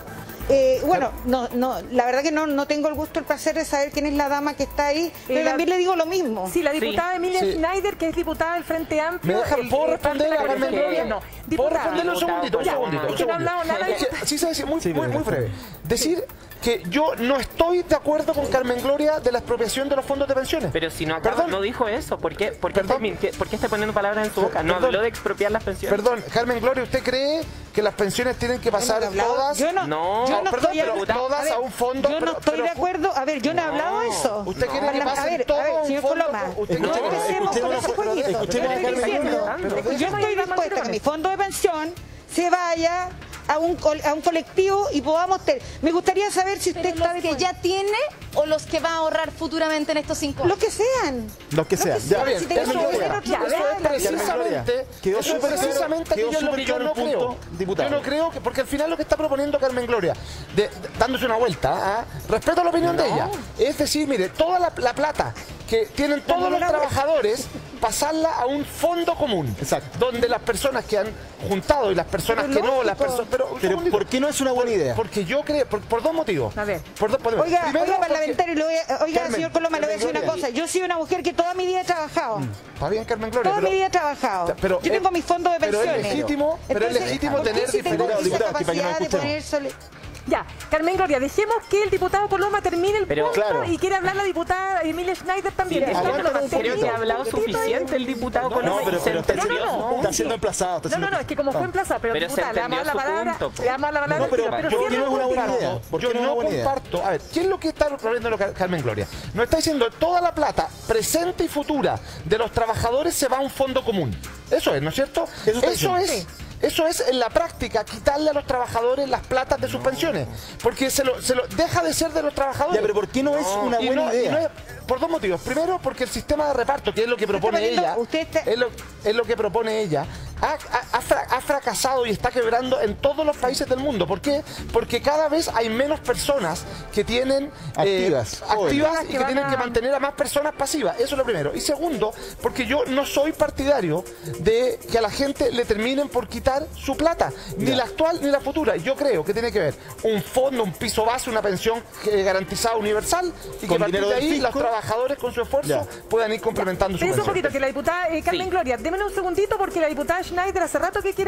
Eh, bueno, no, no, la verdad que no, no tengo el gusto, el placer de saber quién es la dama que está ahí, pero la- también le digo lo mismo. Sí, la diputada Emilia Sí. Schneider, que es diputada del Frente Amplio. ¿Me deja, el- ¿Puedo eh, parte responderle de la a Carmen coalición de Gloria? gobierno. ¿Puedo Diputada. responderle un segundito? Un Ya, segundito, un es que no ha segundito. hablado nada de- Es que, sí, sí, sí, muy, Sí, muy, pero- muy breve. Decir que yo no estoy de acuerdo con Carmen Gloria de la expropiación de los fondos de pensiones. Pero si no acaba, Perdón. no dijo eso, ¿por qué, por, qué Perdón. está, minti- ¿por qué está poniendo palabras en su boca? No Perdón. habló de expropiar las pensiones. Perdón, Carmen Gloria, ¿usted cree que las pensiones tienen que pasar Yo no he hablado- todas? yo no, No, yo no perdón, estoy pero hablando- todas a ver, a un fondo, Yo no pero- estoy pero- de acuerdo. A ver, yo no he hablado de eso. ¿Usted quiere que Parla- pase a ver, todo a ver, un señor fondo? Coloma, Usted- no escuchemos, empecemos con escuchemos, ese jueguito. escuchemos Yo a estoy Carmen diciendo, Gloria. Pero yo déjeme estoy ir, dispuesta a que Manuel. mi fondo de pensión se vaya a un, col- a un colectivo y podamos tener. Me gustaría saber si usted ¿Pero está los que dispuesta. ya tiene o los que va a ahorrar futuramente en estos cinco Lo años? que sean. Los que sean. Ya, Si tenemos Carmen que Gloria, ver otro ya, cosa, eso es la- precisamente, Quedó eso es súper claro- precisamente quedó aquello en lo súper que yo claro no el punto, creo. diputado. Yo no creo que, porque al final lo que está proponiendo Carmen Gloria, de- de- dándose una vuelta, ¿ah? respeto la opinión de ella, es decir, mire, toda la, la plata que tienen todos los trabajadores, pasarla a un fondo común, Exacto. donde las personas que han juntado y las personas Pero que no, las lógico. personas, pero, un Pero segundito. ¿por qué no es una buena idea? Porque yo creo, por, por dos motivos. A ver. Por dos- por- Oiga, primero, oiga, porque- parlamentario, le voy a- oiga, Carmen, señor Coloma, le voy a decir Carmen una Gloria. cosa. Yo soy una mujer que toda mi vida he trabajado. Está bien, Carmen Gloria. Toda pero- mi vida he trabajado. pero Yo es- tengo mi fondo de pero es pensiones. legítimo- pero es Entonces, legítimo ¿por qué tener si tengo diferentes- esa Diputado, que para que nos capacidad de escuchemos. poner sole- Ya, Carmen Gloria, dejemos que el diputado Coloma termine el Pero, punto claro. y quiere hablar la diputada Emilia Schneider también. Sí, Entonces, aguántame lo un poquito. mantengo Ha hablado un poquitito ahí. suficiente el diputado No, Coloma. pero, Se pero está, entendió. no, no, no. está siendo emplazado. Está No, siendo no, no, es que como fue emplazado, pero, Pero se diputada, le damos la entendió su palabra, punto, po. le damos la palabra, No, pero- pero, ¿por qué cierre no es el una buena punto. idea? ¿Por qué Yo no es una no buena idea? comparto. A ver, ¿qué es lo que está proponiendo Car- Carmen Gloria? Nos está diciendo toda la plata presente y futura de los trabajadores se va a un fondo común. Eso es, ¿no es cierto? Eso está Eso diciendo. es. Eso es en la práctica quitarle a los trabajadores las platas de sus pensiones, porque se lo, se lo deja de ser de los trabajadores. Ya, pero ¿por qué no es una Y buena no- y idea? no es- por dos motivos. Primero, porque el sistema de reparto, que es lo que propone poniendo- ella, usted está- es, lo, es lo que propone ella, ha, ha- ha fra- ha fracasado y está quebrando en todos los países del mundo. ¿Por qué? Porque cada vez hay menos personas que tienen eh, Activas, activas jóvenes. y Que que van tienen a- que mantener a más personas pasivas. Eso es lo primero. Y segundo, porque yo no soy partidario de que a la gente le terminen por quitar su plata, ni Ya. la actual ni la futura. Yo creo que tiene que ver un fondo, un piso base, una pensión eh, garantizada universal y que Con a partir dinero de del ahí los fisco. trabajadores con su esfuerzo Ya. puedan ir complementando su Piensa un pensión. poquito que la diputada eh, Carmen Sí. Gloria, démosle un segundito porque la diputada Schneider hace rato que quiere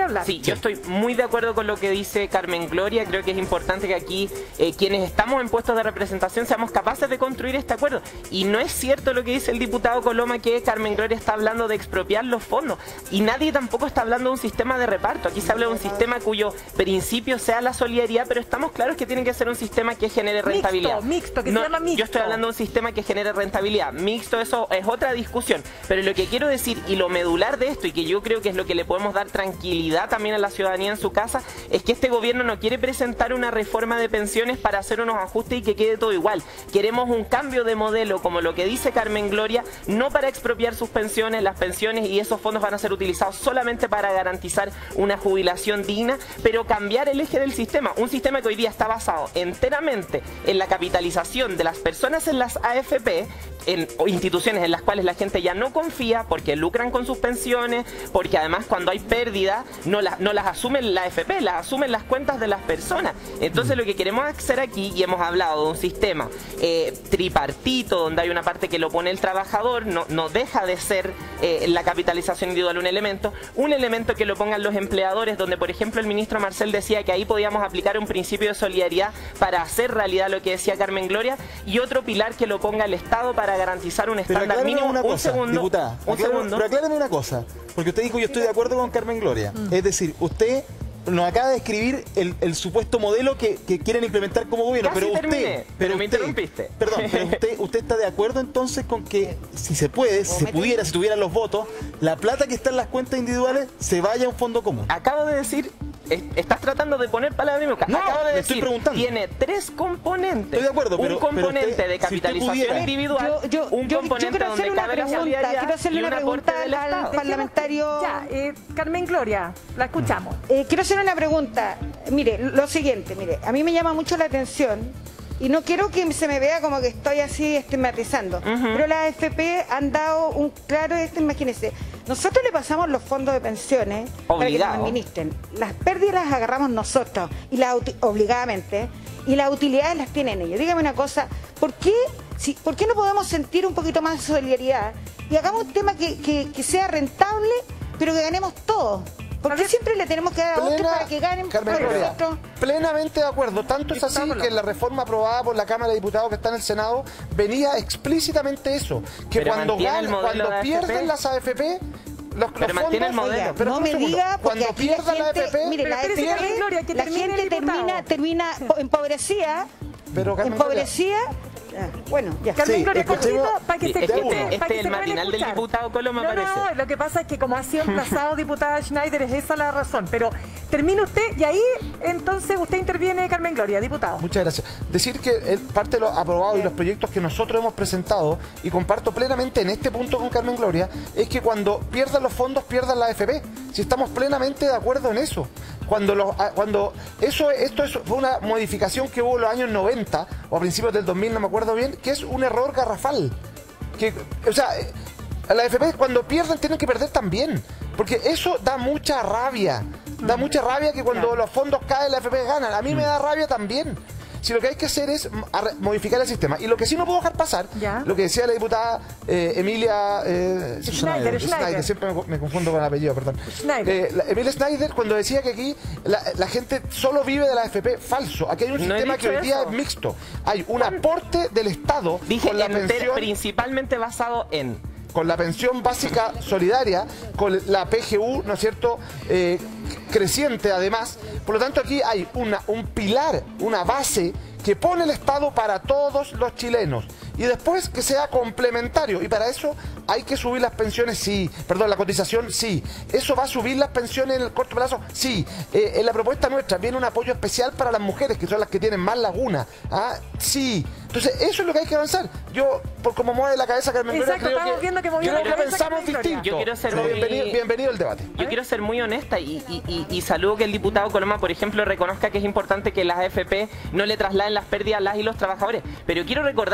quiere hablar. Sí, yo estoy muy de acuerdo con lo que dice Carmen Gloria. Creo que es importante que aquí eh, quienes estamos en puestos de representación seamos capaces de construir este acuerdo. Y no es cierto lo que dice el diputado Coloma, que Carmen Gloria está hablando de expropiar los fondos. Y nadie tampoco está hablando de un sistema de reparto. Aquí se habla de un sistema cuyo principio sea la solidaridad, pero estamos claros que tiene que ser un sistema que genere rentabilidad. Mixto, mixto, que no, se llama mixto. Yo estoy hablando de un sistema que genere rentabilidad. Mixto, eso es otra discusión. Pero lo que quiero decir, y lo medular de esto, y que yo creo que es lo que le podemos dar tranquilidad también a la ciudadanía en su casa, es que este gobierno no quiere presentar una reforma de pensiones para hacer unos ajustes y que quede todo igual. Queremos un cambio de modelo, como lo que dice Carmen Gloria, no para expropiar sus pensiones, las pensiones y esos fondos van a ser utilizados solamente para garantizar una jubilación digna, pero cambiar el eje del sistema. Un sistema que hoy día está basado enteramente en la capitalización de las personas en las A F P, en instituciones en las cuales la gente ya no confía porque lucran con sus pensiones, porque además cuando hay pérdida no, la, no las asumen la A F P, las asumen las cuentas de las personas. Entonces lo que queremos hacer aquí, y hemos hablado de un sistema eh, tripartito, donde hay una parte que lo pone el trabajador, no, no deja de ser eh, la capitalización individual un elemento, un elemento que lo pongan los empleadores, donde por ejemplo el ministro Marcel decía que ahí podíamos aplicar un principio de solidaridad para hacer realidad lo que decía Carmen Gloria, y otro pilar que lo ponga el Estado para garantizar un Pero estándar mínimo. una un cosa, segundo, diputada, un aclárame, segundo. pero aclárame una cosa, porque usted dijo yo estoy de acuerdo con Carmen Gloria. Mm. Es decir, usted nos acaba de escribir el, el supuesto modelo que, que quieren implementar como gobierno, Casi pero usted, terminé, pero pero me usted, interrumpiste. Perdón, pero usted, usted está de acuerdo entonces con que si se puede, si se pudiera, si tuvieran los votos, la plata que está en las cuentas individuales se vaya a un fondo común. Acabo de decir, es, estás tratando de poner palabras en mi boca. No, Acabo de le estoy decir, preguntando. tiene tres componentes. Estoy de acuerdo, pero- un componente pero usted, de si usted capitalización pudiera- individual, Yo, yo, un yo- componente yo quiero donde hacerle una cabe la pregunta, solidaridad quiero hacerle y una un aporte pregunta del al Estado. parlamentario. Ya, eh, Carmen Gloria, la escuchamos. Eh, quiero hacer una pregunta. Mire, lo siguiente, mire, a mí me llama mucho la atención y no quiero que se me vea como que estoy así estigmatizando, pero las A F P han dado un claro, este, imagínense, nosotros le pasamos los fondos de pensiones para que Obligado. nos administren. Las pérdidas las agarramos nosotros y las uti- obligadamente, y las utilidades las tienen ellos. Dígame una cosa, ¿por qué, si, ¿por qué no podemos sentir un poquito más de solidaridad y hagamos un tema que, que, que sea rentable, pero que ganemos todos? ¿Por qué siempre le tenemos que dar a otros Plena- para que ganen Carmen por Gloria, nosotros? plenamente de acuerdo. Tanto es así que en la reforma aprobada por la Cámara de Diputados que está en el Senado venía explícitamente eso, que Pero cuando mantiene el ganan, modelo cuando de A F P. pierden las A F P, los, los Pero mantiene el fondos- modelo. Oiga, pero No un me segundo. diga, porque cuando aquí la pierdan la A gente, F P, mire, la Pero espérese, A F P, Carmen Gloria, que la termine gente el diputado. termina, termina po- empobrecida, pero Carmen Gloria, empobrecida. Ah, bueno, ya. Carmen Sí, Gloria, escuchemos- cortito, para que Sí, se es que escuche, este- para este que es se el puedan matinal del escuchar. diputado Coloma, no, parece. No, lo que pasa es que como ha sido emplazado, diputada Schneider, es esa la razón. Pero termine usted y ahí entonces usted interviene, Carmen Gloria, diputado. muchas gracias. Decir que el- parte de los aprobados y los proyectos que nosotros hemos presentado, y comparto plenamente en este punto con Carmen Gloria, es que cuando pierdan los fondos, pierdan la A F P. Si estamos plenamente de acuerdo en eso. Cuando, los, ah, cuando eso, esto es, fue una modificación que hubo en los años noventa o a principios del dos mil, no me acuerdo bien, que es un error garrafal. Que, o sea, eh, a la A F P cuando pierden tienen que perder también. Porque eso da mucha rabia. Da mucha rabia que cuando los fondos caen la A F P ganan. A mí me da rabia también. Si lo que hay que hacer es arre- modificar el sistema. Y lo que sí no puedo dejar pasar, Ya. lo que decía la diputada eh, Emilia eh, Schneider, Schneider. siempre me, me confundo con el apellido, perdón. Schneider. Eh, la- Emilia Schneider, cuando decía que aquí la, la gente solo vive de la A F P, falso. Aquí hay un No he sistema que dicho hoy día eso. es mixto. Hay un aporte del Estado Dije con la enter- pensión, principalmente basado en con la pensión básica solidaria, con la P G U, ¿no es cierto?, eh, creciente además. Por lo tanto, aquí hay una, un pilar, una base que pone el Estado para todos los chilenos. Y después que sea complementario. Y para eso hay que subir las pensiones, sí. Perdón, la cotización, sí. ¿Eso va a subir las pensiones en el corto plazo? Sí. Eh, en la propuesta nuestra viene un apoyo especial para las mujeres, que son las que tienen más laguna. ¿Ah? Sí. Entonces, eso es lo que hay que avanzar. Yo, por como mueve la cabeza Carmen Gloria, Exacto, creo estamos que, viendo que movió creo la que cabeza pensamos Carmen Gloria. distinto. Yo quiero ser Pero muy- bienvenido, bienvenido al debate. Yo quiero ser muy honesta y, y, y, y saludo que el diputado Coloma, por ejemplo, reconozca que es importante que las A F P no le trasladen las pérdidas a las y los trabajadores. Pero quiero recordar y poner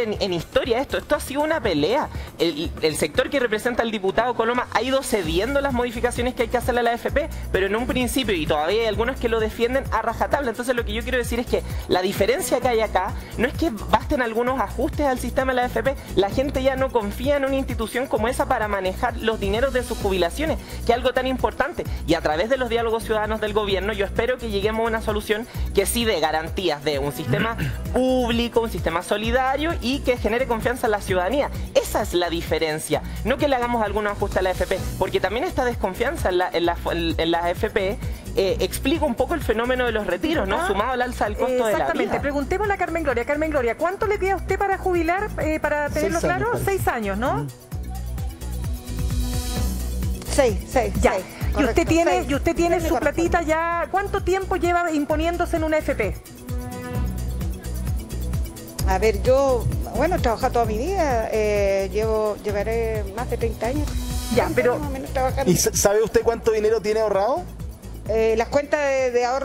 en, en historia esto. Esto ha sido una pelea. El, el sector que representa al diputado Coloma ha ido cediendo las modificaciones que hay que hacerle a la A F P, pero en un principio, y todavía hay algunos que lo defienden a rajatabla. Entonces lo que yo quiero decir es que la diferencia que hay acá no es que basten algunos ajustes al sistema de la A F P. La gente ya no confía en una institución como esa para manejar los dineros de sus jubilaciones, que es algo tan importante. Y a través de los diálogos ciudadanos del gobierno, yo espero que lleguemos a una solución que sí dé garantías de un sistema público, un sistema solidario y que genere confianza en la ciudadanía. Esa es la diferencia. No que le hagamos algunos ajustes a la A F P, porque también esta desconfianza en la, en la, en la A F P eh, explica un poco el fenómeno de los retiros, ¿no? Sumado al alza del costo de la vida. Exactamente. Preguntémosle a Carmen Gloria. Carmen Gloria, ¿cuánto le queda a usted para jubilar, eh, para tenerlo Seis claro? años, Seis años, ¿no? Mm. Seis, seis, Ya. seis. Y Correcto, usted tiene, seis. y usted tiene Seis me su corresponde. platita ya. ¿Cuánto tiempo lleva imponiéndose en una A F P? A ver, yo, bueno, he trabajado toda mi vida, eh, llevo, llevaré más de treinta años. Ya, treinta pero- años más o menos trabajando. ¿Y sa- sabe usted cuánto dinero tiene ahorrado? Eh, las cuentas de, de ahorro,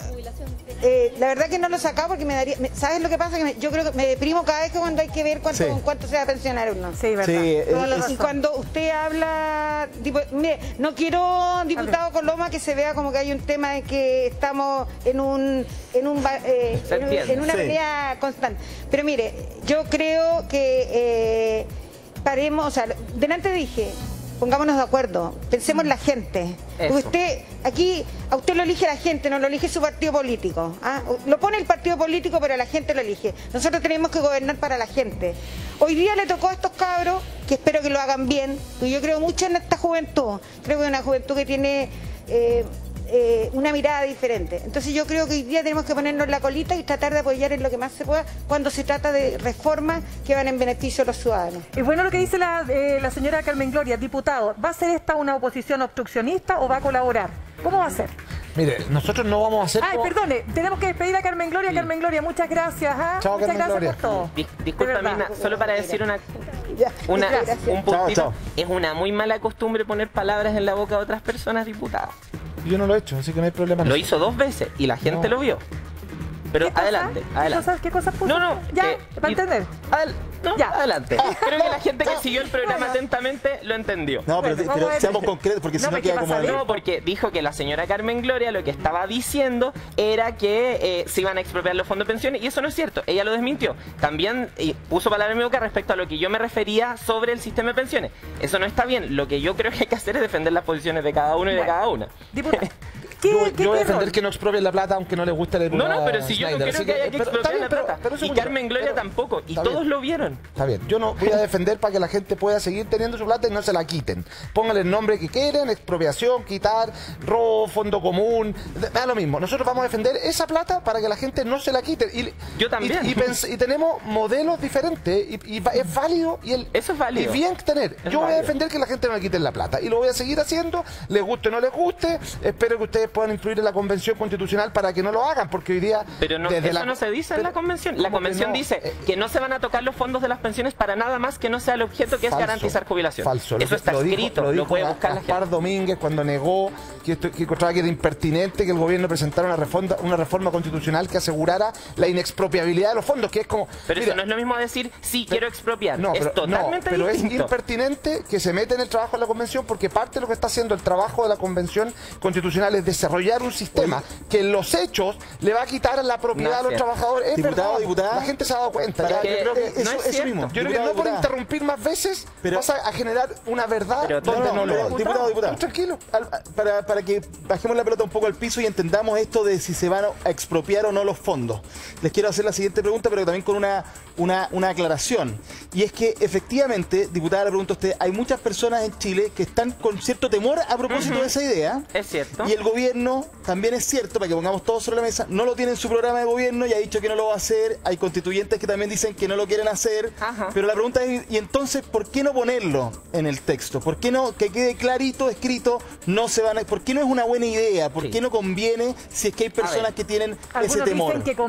eh, la verdad que no lo he sacado porque me daría, me- ¿sabes lo que pasa? Que me- yo creo que me deprimo cada vez que cuando hay que ver cuánto, Sí. cuánto se va a pensionar uno. Sí, verdad. Sí, eh, Toda la es- razón. Y cuando usted habla, tipo, mire, no quiero, diputado Coloma, que se vea como que hay un tema de que estamos en un en un ba- eh, Se en, un- entiende. en una Sí. pelea constante. Pero mire, yo creo que eh, paremos, o sea, delante dije, pongámonos de acuerdo, pensemos en la gente. Porque Eso. usted, aquí, a usted lo elige la gente, no lo elige su partido político. ¿Ah? Lo pone el partido político, pero la gente lo elige. Nosotros tenemos que gobernar para la gente. Hoy día le tocó a estos cabros, que espero que lo hagan bien, porque yo creo mucho en esta juventud. Creo que es una juventud que tiene eh, eh, una mirada diferente. Entonces yo creo que hoy día tenemos que ponernos la colita y tratar de apoyar en lo que más se pueda cuando se trata de reformas que van en beneficio de los ciudadanos. Es bueno lo que dice la, eh, la señora Carmen Gloria, diputado. ¿Va a ser esta una oposición obstruccionista o va a colaborar? ¿Cómo va a ser? Mire, nosotros no vamos a hacer... Ay, como- perdone, tenemos que despedir a Carmen Gloria. Carmen Gloria, muchas gracias. ¿ah? Chao, muchas Carmen gracias Gloria. por todo. Dis- disculpa, De verdad. Mina, solo para decir una, Ya, una gracias. un puntito. Chao, chao. Es una muy mala costumbre poner palabras en la boca de otras personas, diputadas. Yo no lo he hecho, así que no hay problema. en Lo eso. hizo dos veces y la gente No. lo vio. Pero ¿Qué cosa? adelante, ¿Qué adelante. cosas, ¿Qué cosas puso? No, no, Ya, eh, para y- entender. adel- no, Ya. adelante. Creo que la gente que siguió el programa Bueno. atentamente lo entendió. No, pero, Bueno, vamos pero a ver. seamos concretos porque No, si no pero queda ¿qué como... pasa? el- No, porque dijo que la señora Carmen Gloria lo que estaba diciendo era que eh, se iban a expropiar los fondos de pensiones y eso no es cierto. Ella lo desmintió. También eh, puso palabra en mi boca respecto a lo que yo me refería sobre el sistema de pensiones. Eso no está bien. Lo que yo creo que hay que hacer es defender las posiciones de cada uno y de Bueno. cada una. Diputado, ¿qué, Yo, qué- yo voy a qué defender rol? que no expropien la plata aunque no les guste la No, diputada no, pero si yo no Schneider, creo así que haya que pero- está expropiar bien, la pero- plata. pero un Y segundo, Carmen Gloria pero- tampoco. Y está todos bien. lo vieron. Está bien, yo no voy a defender para que la gente pueda seguir teniendo su plata y no se la quiten. Pónganle el nombre que quieran, expropiación, quitar, robo, fondo común, da da lo mismo. Nosotros vamos a defender esa plata para que la gente no se la quiten. Y, Yo también. Y, y pens- y tenemos modelos diferentes y, y va- es válido y el, Eso es válido. y bien tener. Es yo voy a válido. defender que la gente no le quiten la plata y lo voy a seguir haciendo, les guste o no les guste. Espero que ustedes puedan influir en la convención constitucional para que no lo hagan, porque hoy día Pero no, desde eso la- no se dice en pero- la convención. La ¿cómo que convención no? dice Eh, que no se van a tocar los fondos de las pensiones para nada más que no sea el objeto que es Falso, garantizar jubilación. Falso. Lo Eso que- está lo dijo- escrito, lo, dijo puede Ga- buscar la Gaspar gente. Domínguez cuando negó que, esto- que encontraba que era impertinente que el gobierno presentara una reforma, una reforma constitucional que asegurara la inexpropiabilidad de los fondos, que es como... Pero mira, eso no es lo mismo decir, sí, quiero expropiar. no, pero, es totalmente no, pero es distinto. impertinente que se mete en el trabajo de la convención porque parte de lo que está haciendo el trabajo de la convención constitucional es desarrollar un sistema que en los hechos le va a quitar la propiedad No, a los cierto. trabajadores. Es Diputado, verdad, diputada. la gente se ha dado cuenta. Para ya, que- yo creo que no eso, es eso cierto. mismo. yo creo que Diputado, no por diputada. interrumpir más veces Pero- vas a, a generar una verdad Pero- donde No, no, no, lo pero, hay. diputado, diputado. Tranquilo. Al- a- para, para que bajemos la pelota un poco al piso y entendamos esto de si se van a expropiar o no los fondos. Les quiero hacer la siguiente pregunta, pero también con una, una, una aclaración. Y es que efectivamente, diputada, le pregunto a usted, hay muchas personas en Chile que están con cierto temor a propósito de esa idea. Es cierto. Y el gobierno, también es cierto, para que pongamos todo sobre la mesa, no lo tiene en su programa de gobierno y ha dicho que no lo va a hacer. Hay constituyentes que también dicen que no lo quieren hacer. Ajá. Pero la pregunta es, ¿y entonces por qué no ponerlo en el texto? ¿Por qué no que quede clarito, escrito, no se van a... ¿Por qué no es una buena idea? ¿Por Sí. qué no conviene si es que hay personas ver. que tienen ese Algunos temor? dicen que conviene Mira,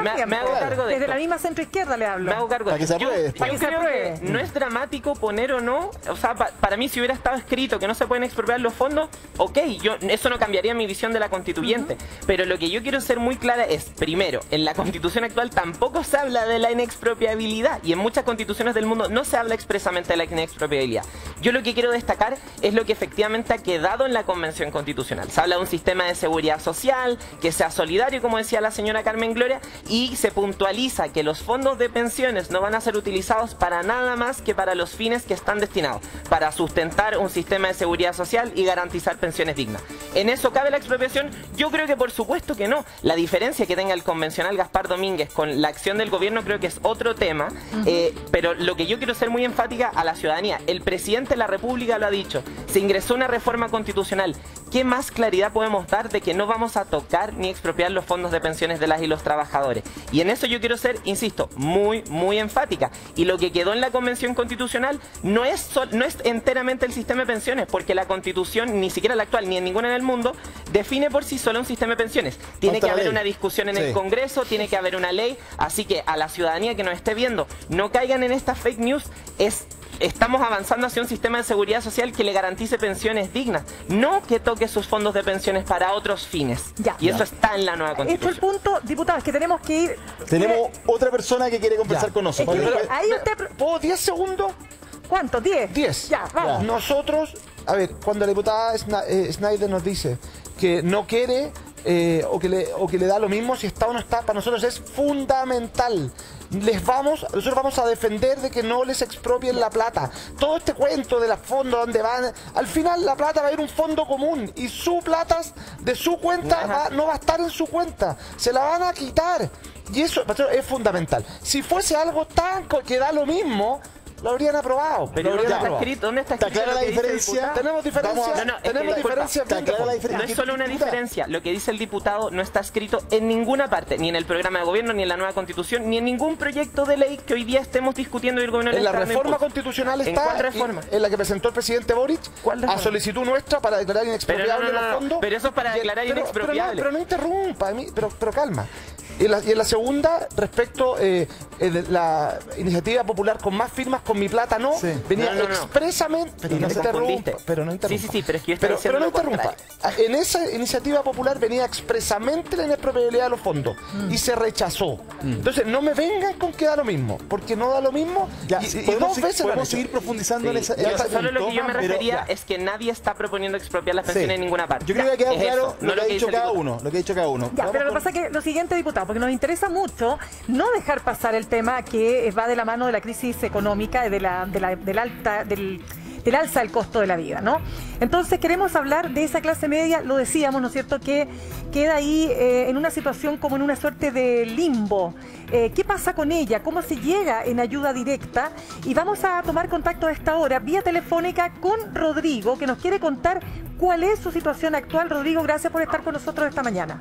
también. me hago pues. cargo de Desde esto. la misma centro izquierda le hablo. Me hago cargo Para de que se esto. apruebe Yo- esto. Para yo que se creo apruebe. que no es dramático poner o no, o sea, pa- para mí si hubiera estado escrito que no se pueden expropiar los fondos, ok, yo, eso no cambiaría mi visión de la constituyente. Pero lo que yo quiero ser muy clara es, primero, en la constitución actual tampoco se habla de la inexpropiabilidad y en muchas constituciones del mundo no se habla expresamente de la inexpropiabilidad. Yo lo que quiero destacar es lo que efectivamente ha quedado en la Convención Constitucional. Se habla de un sistema de seguridad social que sea solidario, como decía la señora Carmen Gloria, y se puntualiza que los fondos de pensiones no van a ser utilizados para nada más que para los fines que están destinados, para sustentar un sistema de seguridad social y garantizar pensiones dignas. ¿En eso cabe la expropiación? Yo creo que por supuesto que no. La diferencia que tenga el convencional Gaspar Domínguez con la acción del gobierno creo que es otro tema, eh, pero lo que yo quiero ser muy enfática a la ciudadanía, el presidente de la República lo ha dicho, se ingresó una reforma constitucional. ¿Qué más claridad podemos dar de que no vamos a tocar ni expropiar los fondos de pensiones de las y los trabajadores? Y en eso yo quiero ser, insisto, muy, muy enfática. Y lo que quedó en la Convención Constitucional no es, sol- no es enteramente el sistema de pensiones, porque la Constitución, ni siquiera la actual, ni en ninguna en el mundo, define por sí sola un sistema de pensiones. Tiene Falta que la haber ley. una discusión en Sí. el Congreso, tiene que haber una ley, así que a la ciudadanía que nos esté viendo, no caigan en estas fake news, es... Estamos avanzando hacia un sistema de seguridad social que le garantice pensiones dignas, no que toque sus fondos de pensiones para otros fines. Ya. Y eso está en la nueva Esto Constitución. es el punto, diputados, es que tenemos que ir... Tenemos Eh, otra persona que quiere conversar Ya. con es que, nosotros. mire, ahí usted... ¿Puedo diez segundos? ¿Cuánto? ¿diez? diez. Ya, vamos. Nosotros, a ver, cuando la diputada Sna- eh, Snyder nos dice que no quiere eh, o, que le, o que le da lo mismo si está o no está, para nosotros es fundamental. Les vamos, nosotros vamos a defender de que no les expropien la plata. Todo este cuento de los fondos donde van, al final la plata va a ir a un fondo común y su plata de su cuenta va- no va a estar en su cuenta, se la van a quitar. Y eso para nosotros es fundamental. Si fuese algo tan co- que da lo mismo, lo habrían aprobado. Pero lo ¿dónde habrían está aprobado. escrito? ¿Dónde está ¿Está escrito clara lo la que dice el diferencia? diputado? Tenemos diferencia, Vamos a- No, no, es que tenemos disculpa, diferencia está bien de clara la fondo. diferencia. No es solo una Diputada. diferencia, lo que dice el diputado no está escrito en ninguna parte, ni en el programa de gobierno, ni en la nueva constitución, ni en ningún proyecto de ley que hoy día estemos discutiendo y el gobierno le En la está dando reforma impulso. constitucional ¿En está, cuál reforma? y- en la que presentó el presidente Boric, ¿Cuál a reforma? solicitud nuestra para declarar Pero inexpropiable no, no, no, los no, fondos. pero eso es para Y el- declarar pero- inexpropiable. Pero no, pero no interrumpa, a mí, pero, pero calma. Y en, la, y en la segunda, respecto eh, eh, de la iniciativa popular con más firmas, con mi plata no, Sí. venía No, no, no. expresamente... Pero Sí, no te interrumpa, confundiste. pero no interrumpa. Sí, sí, sí, pero es que yo estaba pero, diciendo pero no lo interrumpa. En esa iniciativa popular venía expresamente la inexpropiabilidad de los fondos y se rechazó. Entonces, no me vengan con que da lo mismo, porque no da lo mismo Ya, y, y podemos, dos se- veces lo han podemos hecho. seguir profundizando en Sí, esa en yo- ese solo lo que punto, yo me pero- refería ya. es que nadie está proponiendo expropiar las Sí. pensiones en ninguna parte. Yo creo que ha quedado Es claro eso, lo no que ha dicho dice el cada diputado. uno, lo que ha dicho cada uno. Ya, Vamos pero lo que con- pasa es que lo siguiente, diputado, porque nos interesa mucho no dejar pasar el tema que va de la mano de la crisis económica, de la, de la- del alta, del, del alza del costo de la vida, ¿no? Entonces queremos hablar de esa clase media, lo decíamos, ¿no es cierto?, que queda ahí eh, en una situación como en una suerte de limbo. Eh, ¿Qué pasa con ella? ¿Cómo se llega en ayuda directa? Y vamos a tomar contacto a esta hora, vía telefónica, con Rodrigo, que nos quiere contar cuál es su situación actual. Rodrigo, gracias por estar con nosotros esta mañana.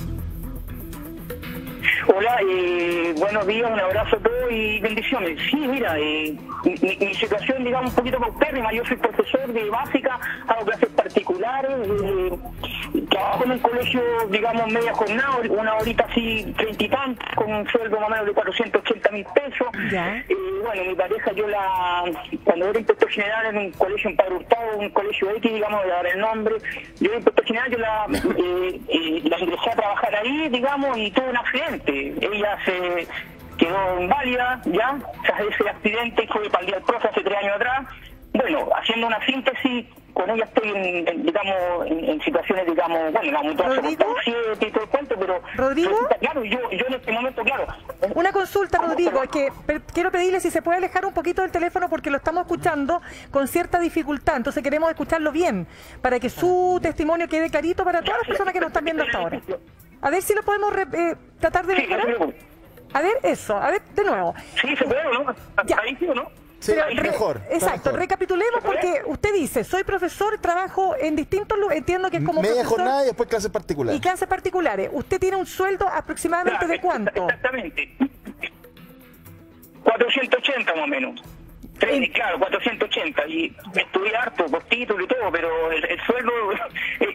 Hola, eh, buenos días, un abrazo a todos y bendiciones. Sí, mira, eh, mi, mi- mi situación, digamos, un poquito paupérrima. Yo soy profesor de básica, hago clases particulares, eh, trabajo en un colegio, digamos, media jornada, una horita así, treinta y tantos, con un sueldo más o menos de cuatrocientos ochenta mil pesos. Ya. Eh, bueno, mi pareja, yo la, cuando era inspector general en un colegio en Padre Hurtado, un colegio X, digamos, de dar el nombre, yo era inspector general, yo la, eh, eh, la ingresé a trabajar ahí, digamos, y tuve un accidente. Ella se quedó inválida, ya, tras ese accidente fue para el día del profe hace tres años atrás. Bueno, haciendo una síntesis, con ella estoy en, en, digamos, en, en situaciones, digamos, bueno, la mutua ¿Rodrigo? siete y todo el cuento, pero ¿Rodrigo? resulta claro, yo, yo en este momento, claro. Una consulta, ¿Cómo? Rodrigo, Perdón. es que per- quiero pedirle si se puede alejar un poquito del teléfono porque lo estamos escuchando con cierta dificultad, entonces queremos escucharlo bien, para que su testimonio quede clarito para todas las personas que nos están viendo hasta ahora. A ver si lo podemos re- eh, tratar de Sí, no se mejorar. preocupe. A ver, eso, a ver, de nuevo. Sí, se puede, ¿no? Ya. Ahí sí o no. Sí, Pero ahí re- mejor. está Exacto, mejor. recapitulemos porque usted dice, soy profesor, trabajo en distintos lugares, entiendo que es como Media profesor jornada y después clases particulares. y clases particulares. ¿Usted tiene un sueldo aproximadamente Claro, de cuánto? Exactamente. cuatrocientos ochenta más o menos. Tres, En- claro, cuatrocientos ochenta. Y estudié harto, por título y todo, pero el, el sueldo, eh,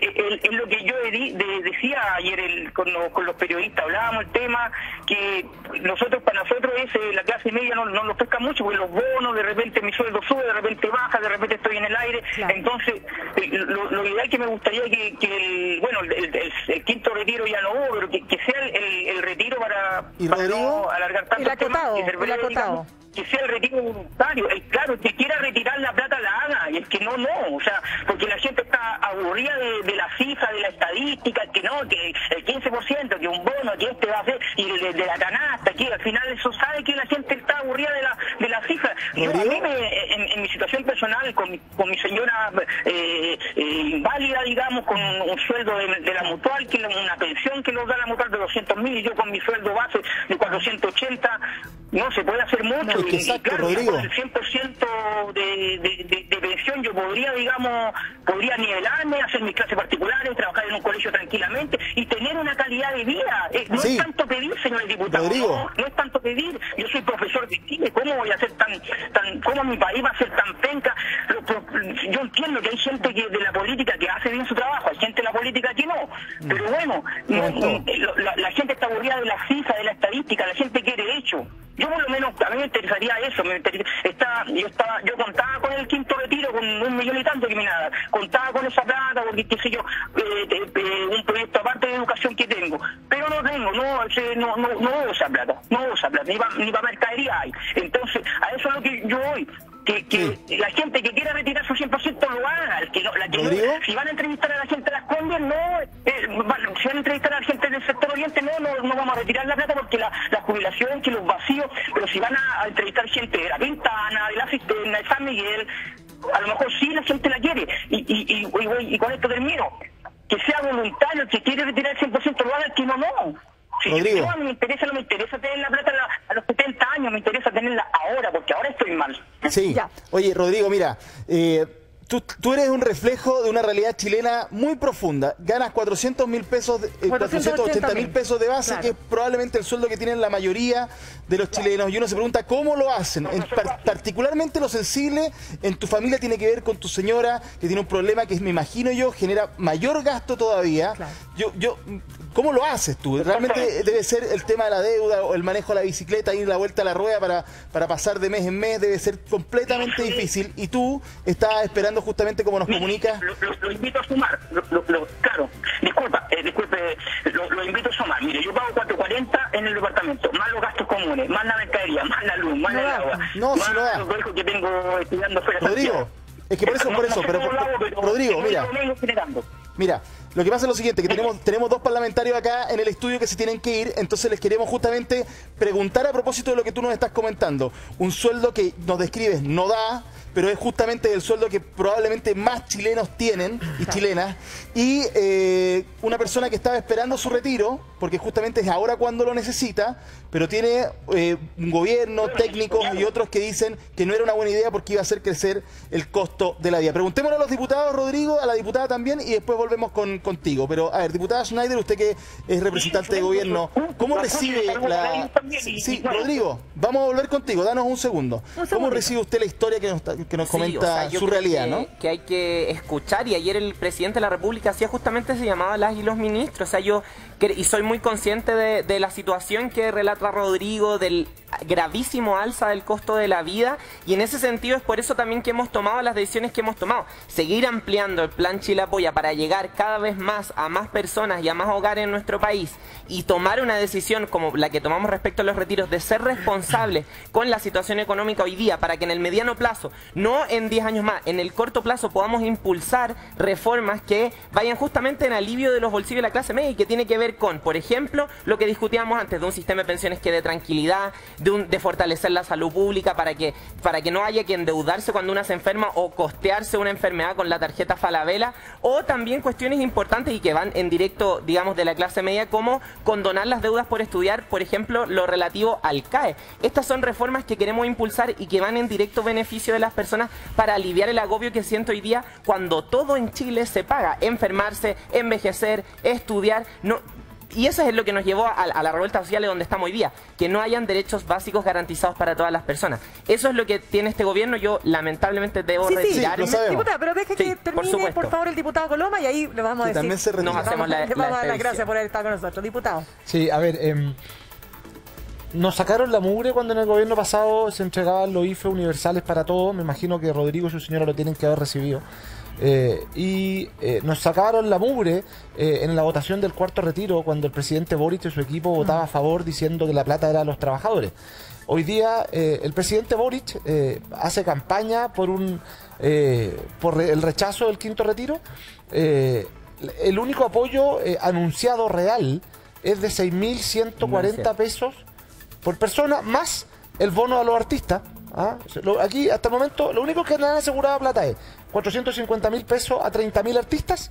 es, es lo que yo de, de, decía ayer el, con, los, con los periodistas, hablábamos el tema que nosotros, para nosotros es eh, la clase media no, no nos pesca mucho, porque los bonos, de repente mi sueldo sube, de repente baja, de repente estoy en el aire, claro. Entonces eh, lo, lo ideal que me gustaría que, que el, bueno, el, el, el quinto retiro ya no hubo, pero que, que sea el, el, el retiro para, para no alargar tanto el acotado, el tema, el acotado. Que sea el retiro voluntario. El, claro, el que quiera retirar la plata la haga, y el que no, no. O sea, porque la gente está aburrida de, de la cifra, de la estadística, que no, que el quince por ciento, que un bono, que este va a hacer, y de, de la canasta, que al final eso sabe que la gente está aburrida de la de la cifra. Yo a mí, me, en, en mi situación personal, con mi, con mi señora eh, eh, inválida, digamos, con un sueldo de, de la mutual, que una pensión que nos da la mutual de doscientos mil, y yo con mi sueldo base de cuatrocientos ochenta, no se puede hacer mucho. No, es que exacto, y claro, Rodrigo. Con el cien por ciento de, de, de, de pensión yo podría, digamos, podría nivelarme, hacer mis clases particulares, trabajar en un colegio tranquilamente y tener una calidad de vida. Eh, no sí. es tanto pedir, señores diputados, no, no es tanto pedir. Yo soy profesor de Chile, ¿cómo voy a ser tan, tan, cómo mi país va a ser tan penca? Yo entiendo que hay gente que de la política que hace bien su trabajo, hay gente de la política que no, pero bueno, no, no, la, la gente está aburrida de la cifra, de la estadística, la gente quiere hecho. Yo por lo menos, a mí me interesaría eso, me interesa, está, yo estaba, yo contaba con el quinto retiro, con un millón y tanto que me nada, contaba con esa plata, porque qué sé yo, eh, eh, eh, un proyecto aparte de educación que tengo, pero no tengo, no, ese, no, no, no uso esa plata, no uso esa plata, ni para ni pa mercadería hay. Entonces, a eso es lo que yo voy. Que, que sí. La gente que quiera retirar su cien por ciento lo haga, el que no, la que no, si van a entrevistar a la gente de las Condes, no, eh, van, si van a entrevistar a la gente del sector oriente, no, no, no vamos a retirar la plata porque la, la jubilación, que los vacíos, pero si van a, a entrevistar gente de la Pintana, de la Cisterna, de San Miguel, a lo mejor sí la gente la quiere, y, y, y, y, y con esto termino, que sea voluntario, el que quiere retirar el cien por ciento lo haga, el que no, no. Si yo, a mí me interesa, no me interesa tener la plata a, la, a los setenta años, me interesa tenerla ahora, porque ahora estoy mal. Sí. Ya. Oye, Rodrigo, mira, eh, tú, tú eres un reflejo de una realidad chilena muy profunda. Ganas cuatrocientos mil pesos, eh, cuatrocientos ochenta mil pesos de base, claro, que es probablemente el sueldo que tienen la mayoría de los chilenos. Y uno se pregunta cómo lo hacen. En, par, particularmente lo sensible en tu familia tiene que ver con tu señora, que tiene un problema que me imagino yo genera mayor gasto todavía. Claro. Yo, yo, ¿cómo lo haces tú? Realmente debe ser el tema de la deuda o el manejo de la bicicleta, ir la vuelta a la rueda para, para pasar de mes en mes, debe ser completamente difícil. Y tú estás esperando justamente como nos comunicas. Lo, lo, lo invito a sumar, lo, lo, lo, claro, disculpa, eh, disculpe, lo, lo invito a sumar. Mire, yo pago cuatro cuarenta en el departamento, más los gastos comunes, más la mercadería, más la luz, más no, el agua, no, más si no da. los hijos que tengo estudiando fuera. Rodrigo, es que por eso, por eso, pero, pero, pero Rodrigo, mira. Mira, lo que pasa es lo siguiente, que tenemos, tenemos dos parlamentarios acá en el estudio que se tienen que ir, entonces les queremos justamente preguntar a propósito de lo que tú nos estás comentando. Un sueldo que nos describes no da, pero es justamente el sueldo que probablemente más chilenos tienen y chilenas, y eh, una persona que estaba esperando su retiro, porque justamente es ahora cuando lo necesita, pero tiene eh, un gobierno, técnicos y otros que dicen que no era una buena idea porque iba a hacer crecer el costo de la vida. Preguntémosle a los diputados, Rodrigo, a la diputada también, y después volvemos con, contigo. Pero, a ver, diputada Schneider, usted que es representante de gobierno, ¿cómo recibe la... Sí, Rodrigo, vamos a volver contigo, danos un segundo. ¿Cómo recibe usted la historia que nos, que nos comenta, sí, o sea, su realidad, que, ¿no? Que hay que escuchar, y ayer el presidente de la República hacía justamente ese llamado a las y los ministros. O sea, yo, y soy muy consciente de, de la situación que relata Rodrigo, del gravísimo alza del costo de la vida, y en ese sentido es por eso también que hemos tomado las decisiones que hemos tomado. Seguir ampliando el plan Chile Apoya para llegar cada vez más a más personas y a más hogares en nuestro país, y tomar una decisión como la que tomamos respecto a los retiros, de ser responsables con la situación económica hoy día, para que en el mediano plazo, no en diez años más, en el corto plazo podamos impulsar reformas que vayan justamente en alivio de los bolsillos de la clase media, y que tiene que ver con, por ejemplo, lo que discutíamos antes, de un sistema de pensiones que dé tranquilidad, de, un, de fortalecer la salud pública para que, para que no haya que endeudarse cuando una se enferma o costearse una enfermedad con la tarjeta Falabella, o también cuestiones importantes y que van en directo, digamos, de la clase media, como condonar las deudas por estudiar, por ejemplo, lo relativo al C A E. Estas son reformas que queremos impulsar y que van en directo beneficio de las personas para aliviar el agobio que siento hoy día cuando todo en Chile se paga. Enfermarse, envejecer, estudiar, no... y eso es lo que nos llevó a, a la revuelta social de donde estamos hoy día, que no hayan derechos básicos garantizados para todas las personas. Eso es lo que tiene este gobierno. Yo lamentablemente debo sí, sí, retirarme. Sí, diputada, pero deje que sí, termine, por, por favor, el diputado Coloma y ahí le vamos a decir. También se nos hacemos la, le vamos la a dar las gracias por haber estado con nosotros. Diputado. Sí, a ver, eh, nos sacaron la mugre cuando en el gobierno pasado se entregaban los I F E universales para todos. Me imagino que Rodrigo y su señora lo tienen que haber recibido. Eh, y eh, nos sacaron la mugre eh, en la votación del cuarto retiro cuando el presidente Boric y su equipo votaba a favor diciendo que la plata era de los trabajadores. Hoy día eh, el presidente Boric eh, hace campaña por un eh, por el rechazo del quinto retiro. Eh, el único apoyo eh, anunciado real es de seis mil ciento cuarenta pesos por persona, más el bono a los artistas. ¿Ah? Aquí hasta el momento lo único que le han asegurado plata es cuatrocientos cincuenta mil pesos a treinta mil artistas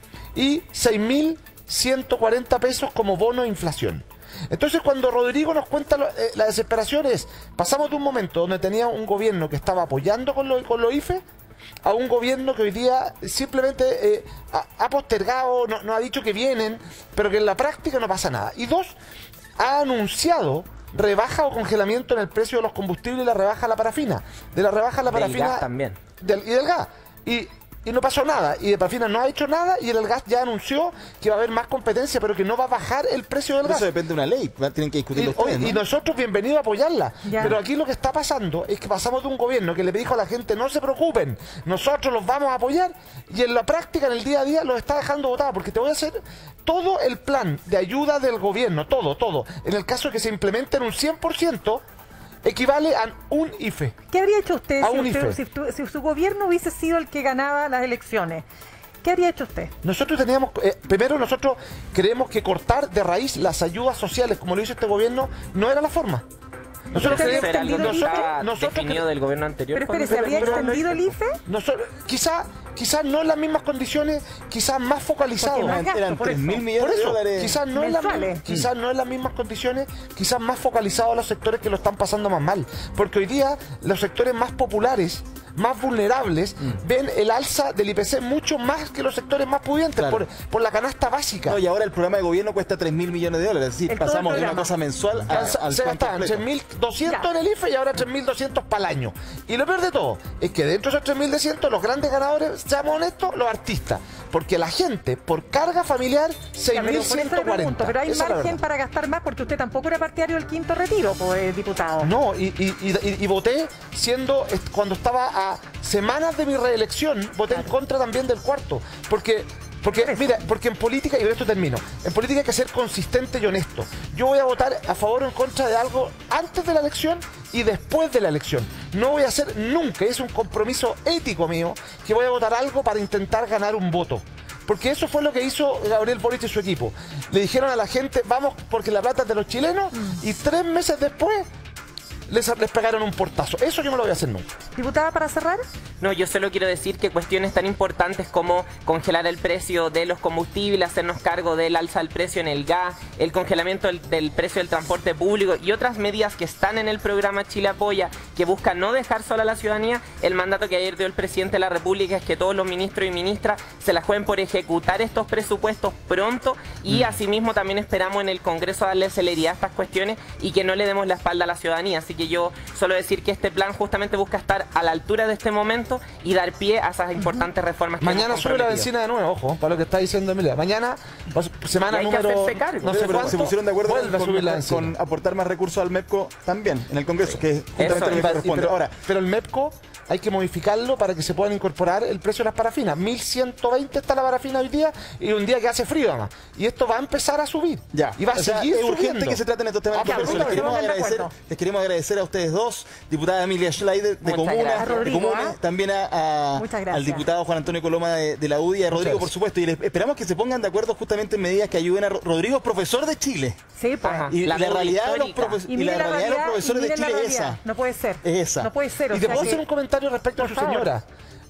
y seis mil ciento cuarenta pesos como bono de inflación. Entonces cuando Rodrigo nos cuenta lo, eh, la desesperación es, pasamos de un momento donde tenía un gobierno que estaba apoyando con, lo, con los I F E a un gobierno que hoy día simplemente eh, ha, ha postergado, no, no ha dicho que vienen, pero que en la práctica no pasa nada. Y dos, ha anunciado rebaja o congelamiento en el precio de los combustibles y la rebaja a la parafina. De la rebaja a la parafina. Del gas también. Del, y del gas. Y, y no pasó nada. Y de parafina no ha hecho nada y el gas ya anunció que va a haber más competencia, pero que no va a bajar el precio del Eso gas. depende de una ley, tienen que discutirlo Y, ustedes, hoy- ¿no? y nosotros bienvenidos a apoyarla. Ya. Pero aquí lo que está pasando es que pasamos de un gobierno que le dijo a la gente no se preocupen, nosotros los vamos a apoyar, y en la práctica, en el día a día, los está dejando votar, porque te voy a hacer todo el plan de ayuda del gobierno, todo, todo. En el caso de que se implemente en un cien por ciento, equivale a un I F E. ¿Qué habría hecho usted, A si, un usted- I F E. si tu- si su gobierno hubiese sido el que ganaba las elecciones? ¿Qué habría hecho usted? Nosotros teníamos, eh, primero nosotros creemos que cortar de raíz las ayudas sociales, como lo hizo este gobierno, no era la forma. Nosotros ¿Usted creemos, había Era algo que extendido estaba nosotros, nosotros definido cre- del gobierno anterior. Pero cuando espere, ¿se se había retiró. extendido el I F E? nosotros quizás quizás no en las mismas condiciones, quizás más focalizado. Porque más gasto, Eran por tres eso. mil Por millones de eso, dólares. quizás no, en las mensuales. mismas- quizás no en las mismas condiciones, quizás más focalizado a los sectores que lo están pasando más mal. Porque hoy día los sectores más populares, más vulnerables, ven el alza del I P C mucho más que los sectores más pudientes, Claro. por, por la canasta básica. No, y ahora el programa de gobierno cuesta tres mil millones de dólares. Es decir, El todo pasamos el de una programa. cosa mensual a, Alza- al se plan gastaban completo. tres mil doscientos Ya. en el I F E y ahora tres mil doscientos para el año. Y lo peor de todo es que dentro de esos tres mil doscientos los grandes ganadores, seamos honestos, los artistas. Porque la gente, por carga familiar, seis Ya, pero mil por eso le ciento cuarenta. pregunto, pero hay Esa es la margen verdad. para gastar más porque usted tampoco era partidario del quinto retiro, pues, diputado. No, y, y, y, y- y voté siendo, est- cuando estaba a semanas de mi reelección, voté en contra también del cuarto. Porque, porque mira, porque en política, y con esto termino, en política hay que ser consistente y honesto. Yo voy a votar a favor o en contra de algo antes de la elección y después de la elección. No voy a hacer nunca, es un compromiso ético mío, que voy a votar algo para intentar ganar un voto. Porque eso fue lo que hizo Gabriel Boric y su equipo. Le dijeron a la gente, vamos porque la plata es de los chilenos, y tres meses después les, les pegaron un portazo. Eso yo no lo voy a hacer nunca. Diputada, para cerrar. No, yo solo quiero decir que cuestiones tan importantes como congelar el precio de los combustibles, hacernos cargo del alza del precio en el gas, el congelamiento del, del precio del transporte público y otras medidas que están en el programa Chile Apoya, que buscan no dejar sola a la ciudadanía, el mandato que ayer dio el presidente de la República es que todos los ministros y ministras se la jueguen por ejecutar estos presupuestos pronto y asimismo también esperamos en el Congreso darle celeridad a estas cuestiones y que no le demos la espalda a la ciudadanía. Así que yo solo decir que este plan justamente busca estar a la altura de este momento y dar pie a esas importantes reformas que Mañana hemos sube la comprometido. benzina de nuevo, ojo, para lo que está diciendo Emilia. Mañana, pues, semana Y hay que número hacerse cargo. no sé Pero cuánto, se pusieron de acuerdo vuelve a con, subir la con- benzina. con aportar más recursos al MEPCO también en el Congreso, que es justamente Eso, lo que Y pa- y corresponde. pero, Ahora, pero el MEPCO hay que modificarlo para que se puedan incorporar el precio de las parafinas. mil ciento veinte está la parafina hoy día y un día que hace frío además. Y esto va a empezar a subir. ya, Y va a o sea, seguir es urgente subiendo. que se traten estos temas Ah, en el Congreso. Les absolutamente. queremos, Estamos de agradecer, acuerdo. les queremos agradecer a ustedes dos, diputada Emilia Schleider de Muchas Comuna, gracias. de Rodrigo, Comuna, ¿ah? también a, a- Muchas gracias. al diputado Juan Antonio Coloma de, de la U D I y a Rodrigo, por gracias. supuesto. Y les esperamos que se pongan de acuerdo justamente en medidas que ayuden a Ro- Rodrigo, es profesor de Chile. Sí, pues. Ajá. Y la, La deuda realidad de los, histórica. profe- Y y mire la la realidad de los realidad, profesores y de mire la Chile es realidad. esa. No puede ser. Es esa. No puede ser. o Y te sea puedo que- hacer un comentario respecto a Por su favor. señora.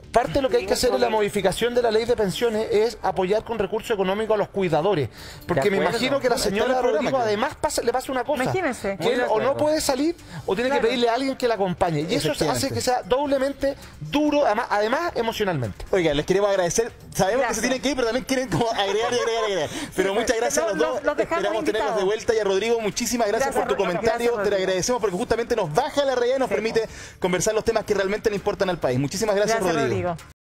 Parte de lo que hay que hacer en la modificación de la ley de pensiones es apoyar con recursos económicos a los cuidadores. Porque me imagino que la señora Rodrigo además pasa, le pasa una cosa. Imagínense. Que él o no puede salir o tiene claro. que pedirle a alguien que la acompañe. Y eso hace que sea doblemente duro, además, además emocionalmente. Oiga, les queremos agradecer. Sabemos gracias. que se tienen que ir, pero también quieren como agregar y agregar y agregar. Pero sí, muchas gracias no, a los dos. Los Esperamos tenerlos de vuelta. Y a Rodrigo, muchísimas gracias, gracias por tu comentario. Gracias, Te lo agradecemos porque justamente nos baja la realidad y nos sí. permite conversar los temas que realmente le importan al país. Muchísimas gracias, gracias Rodrigo. Rodrigo.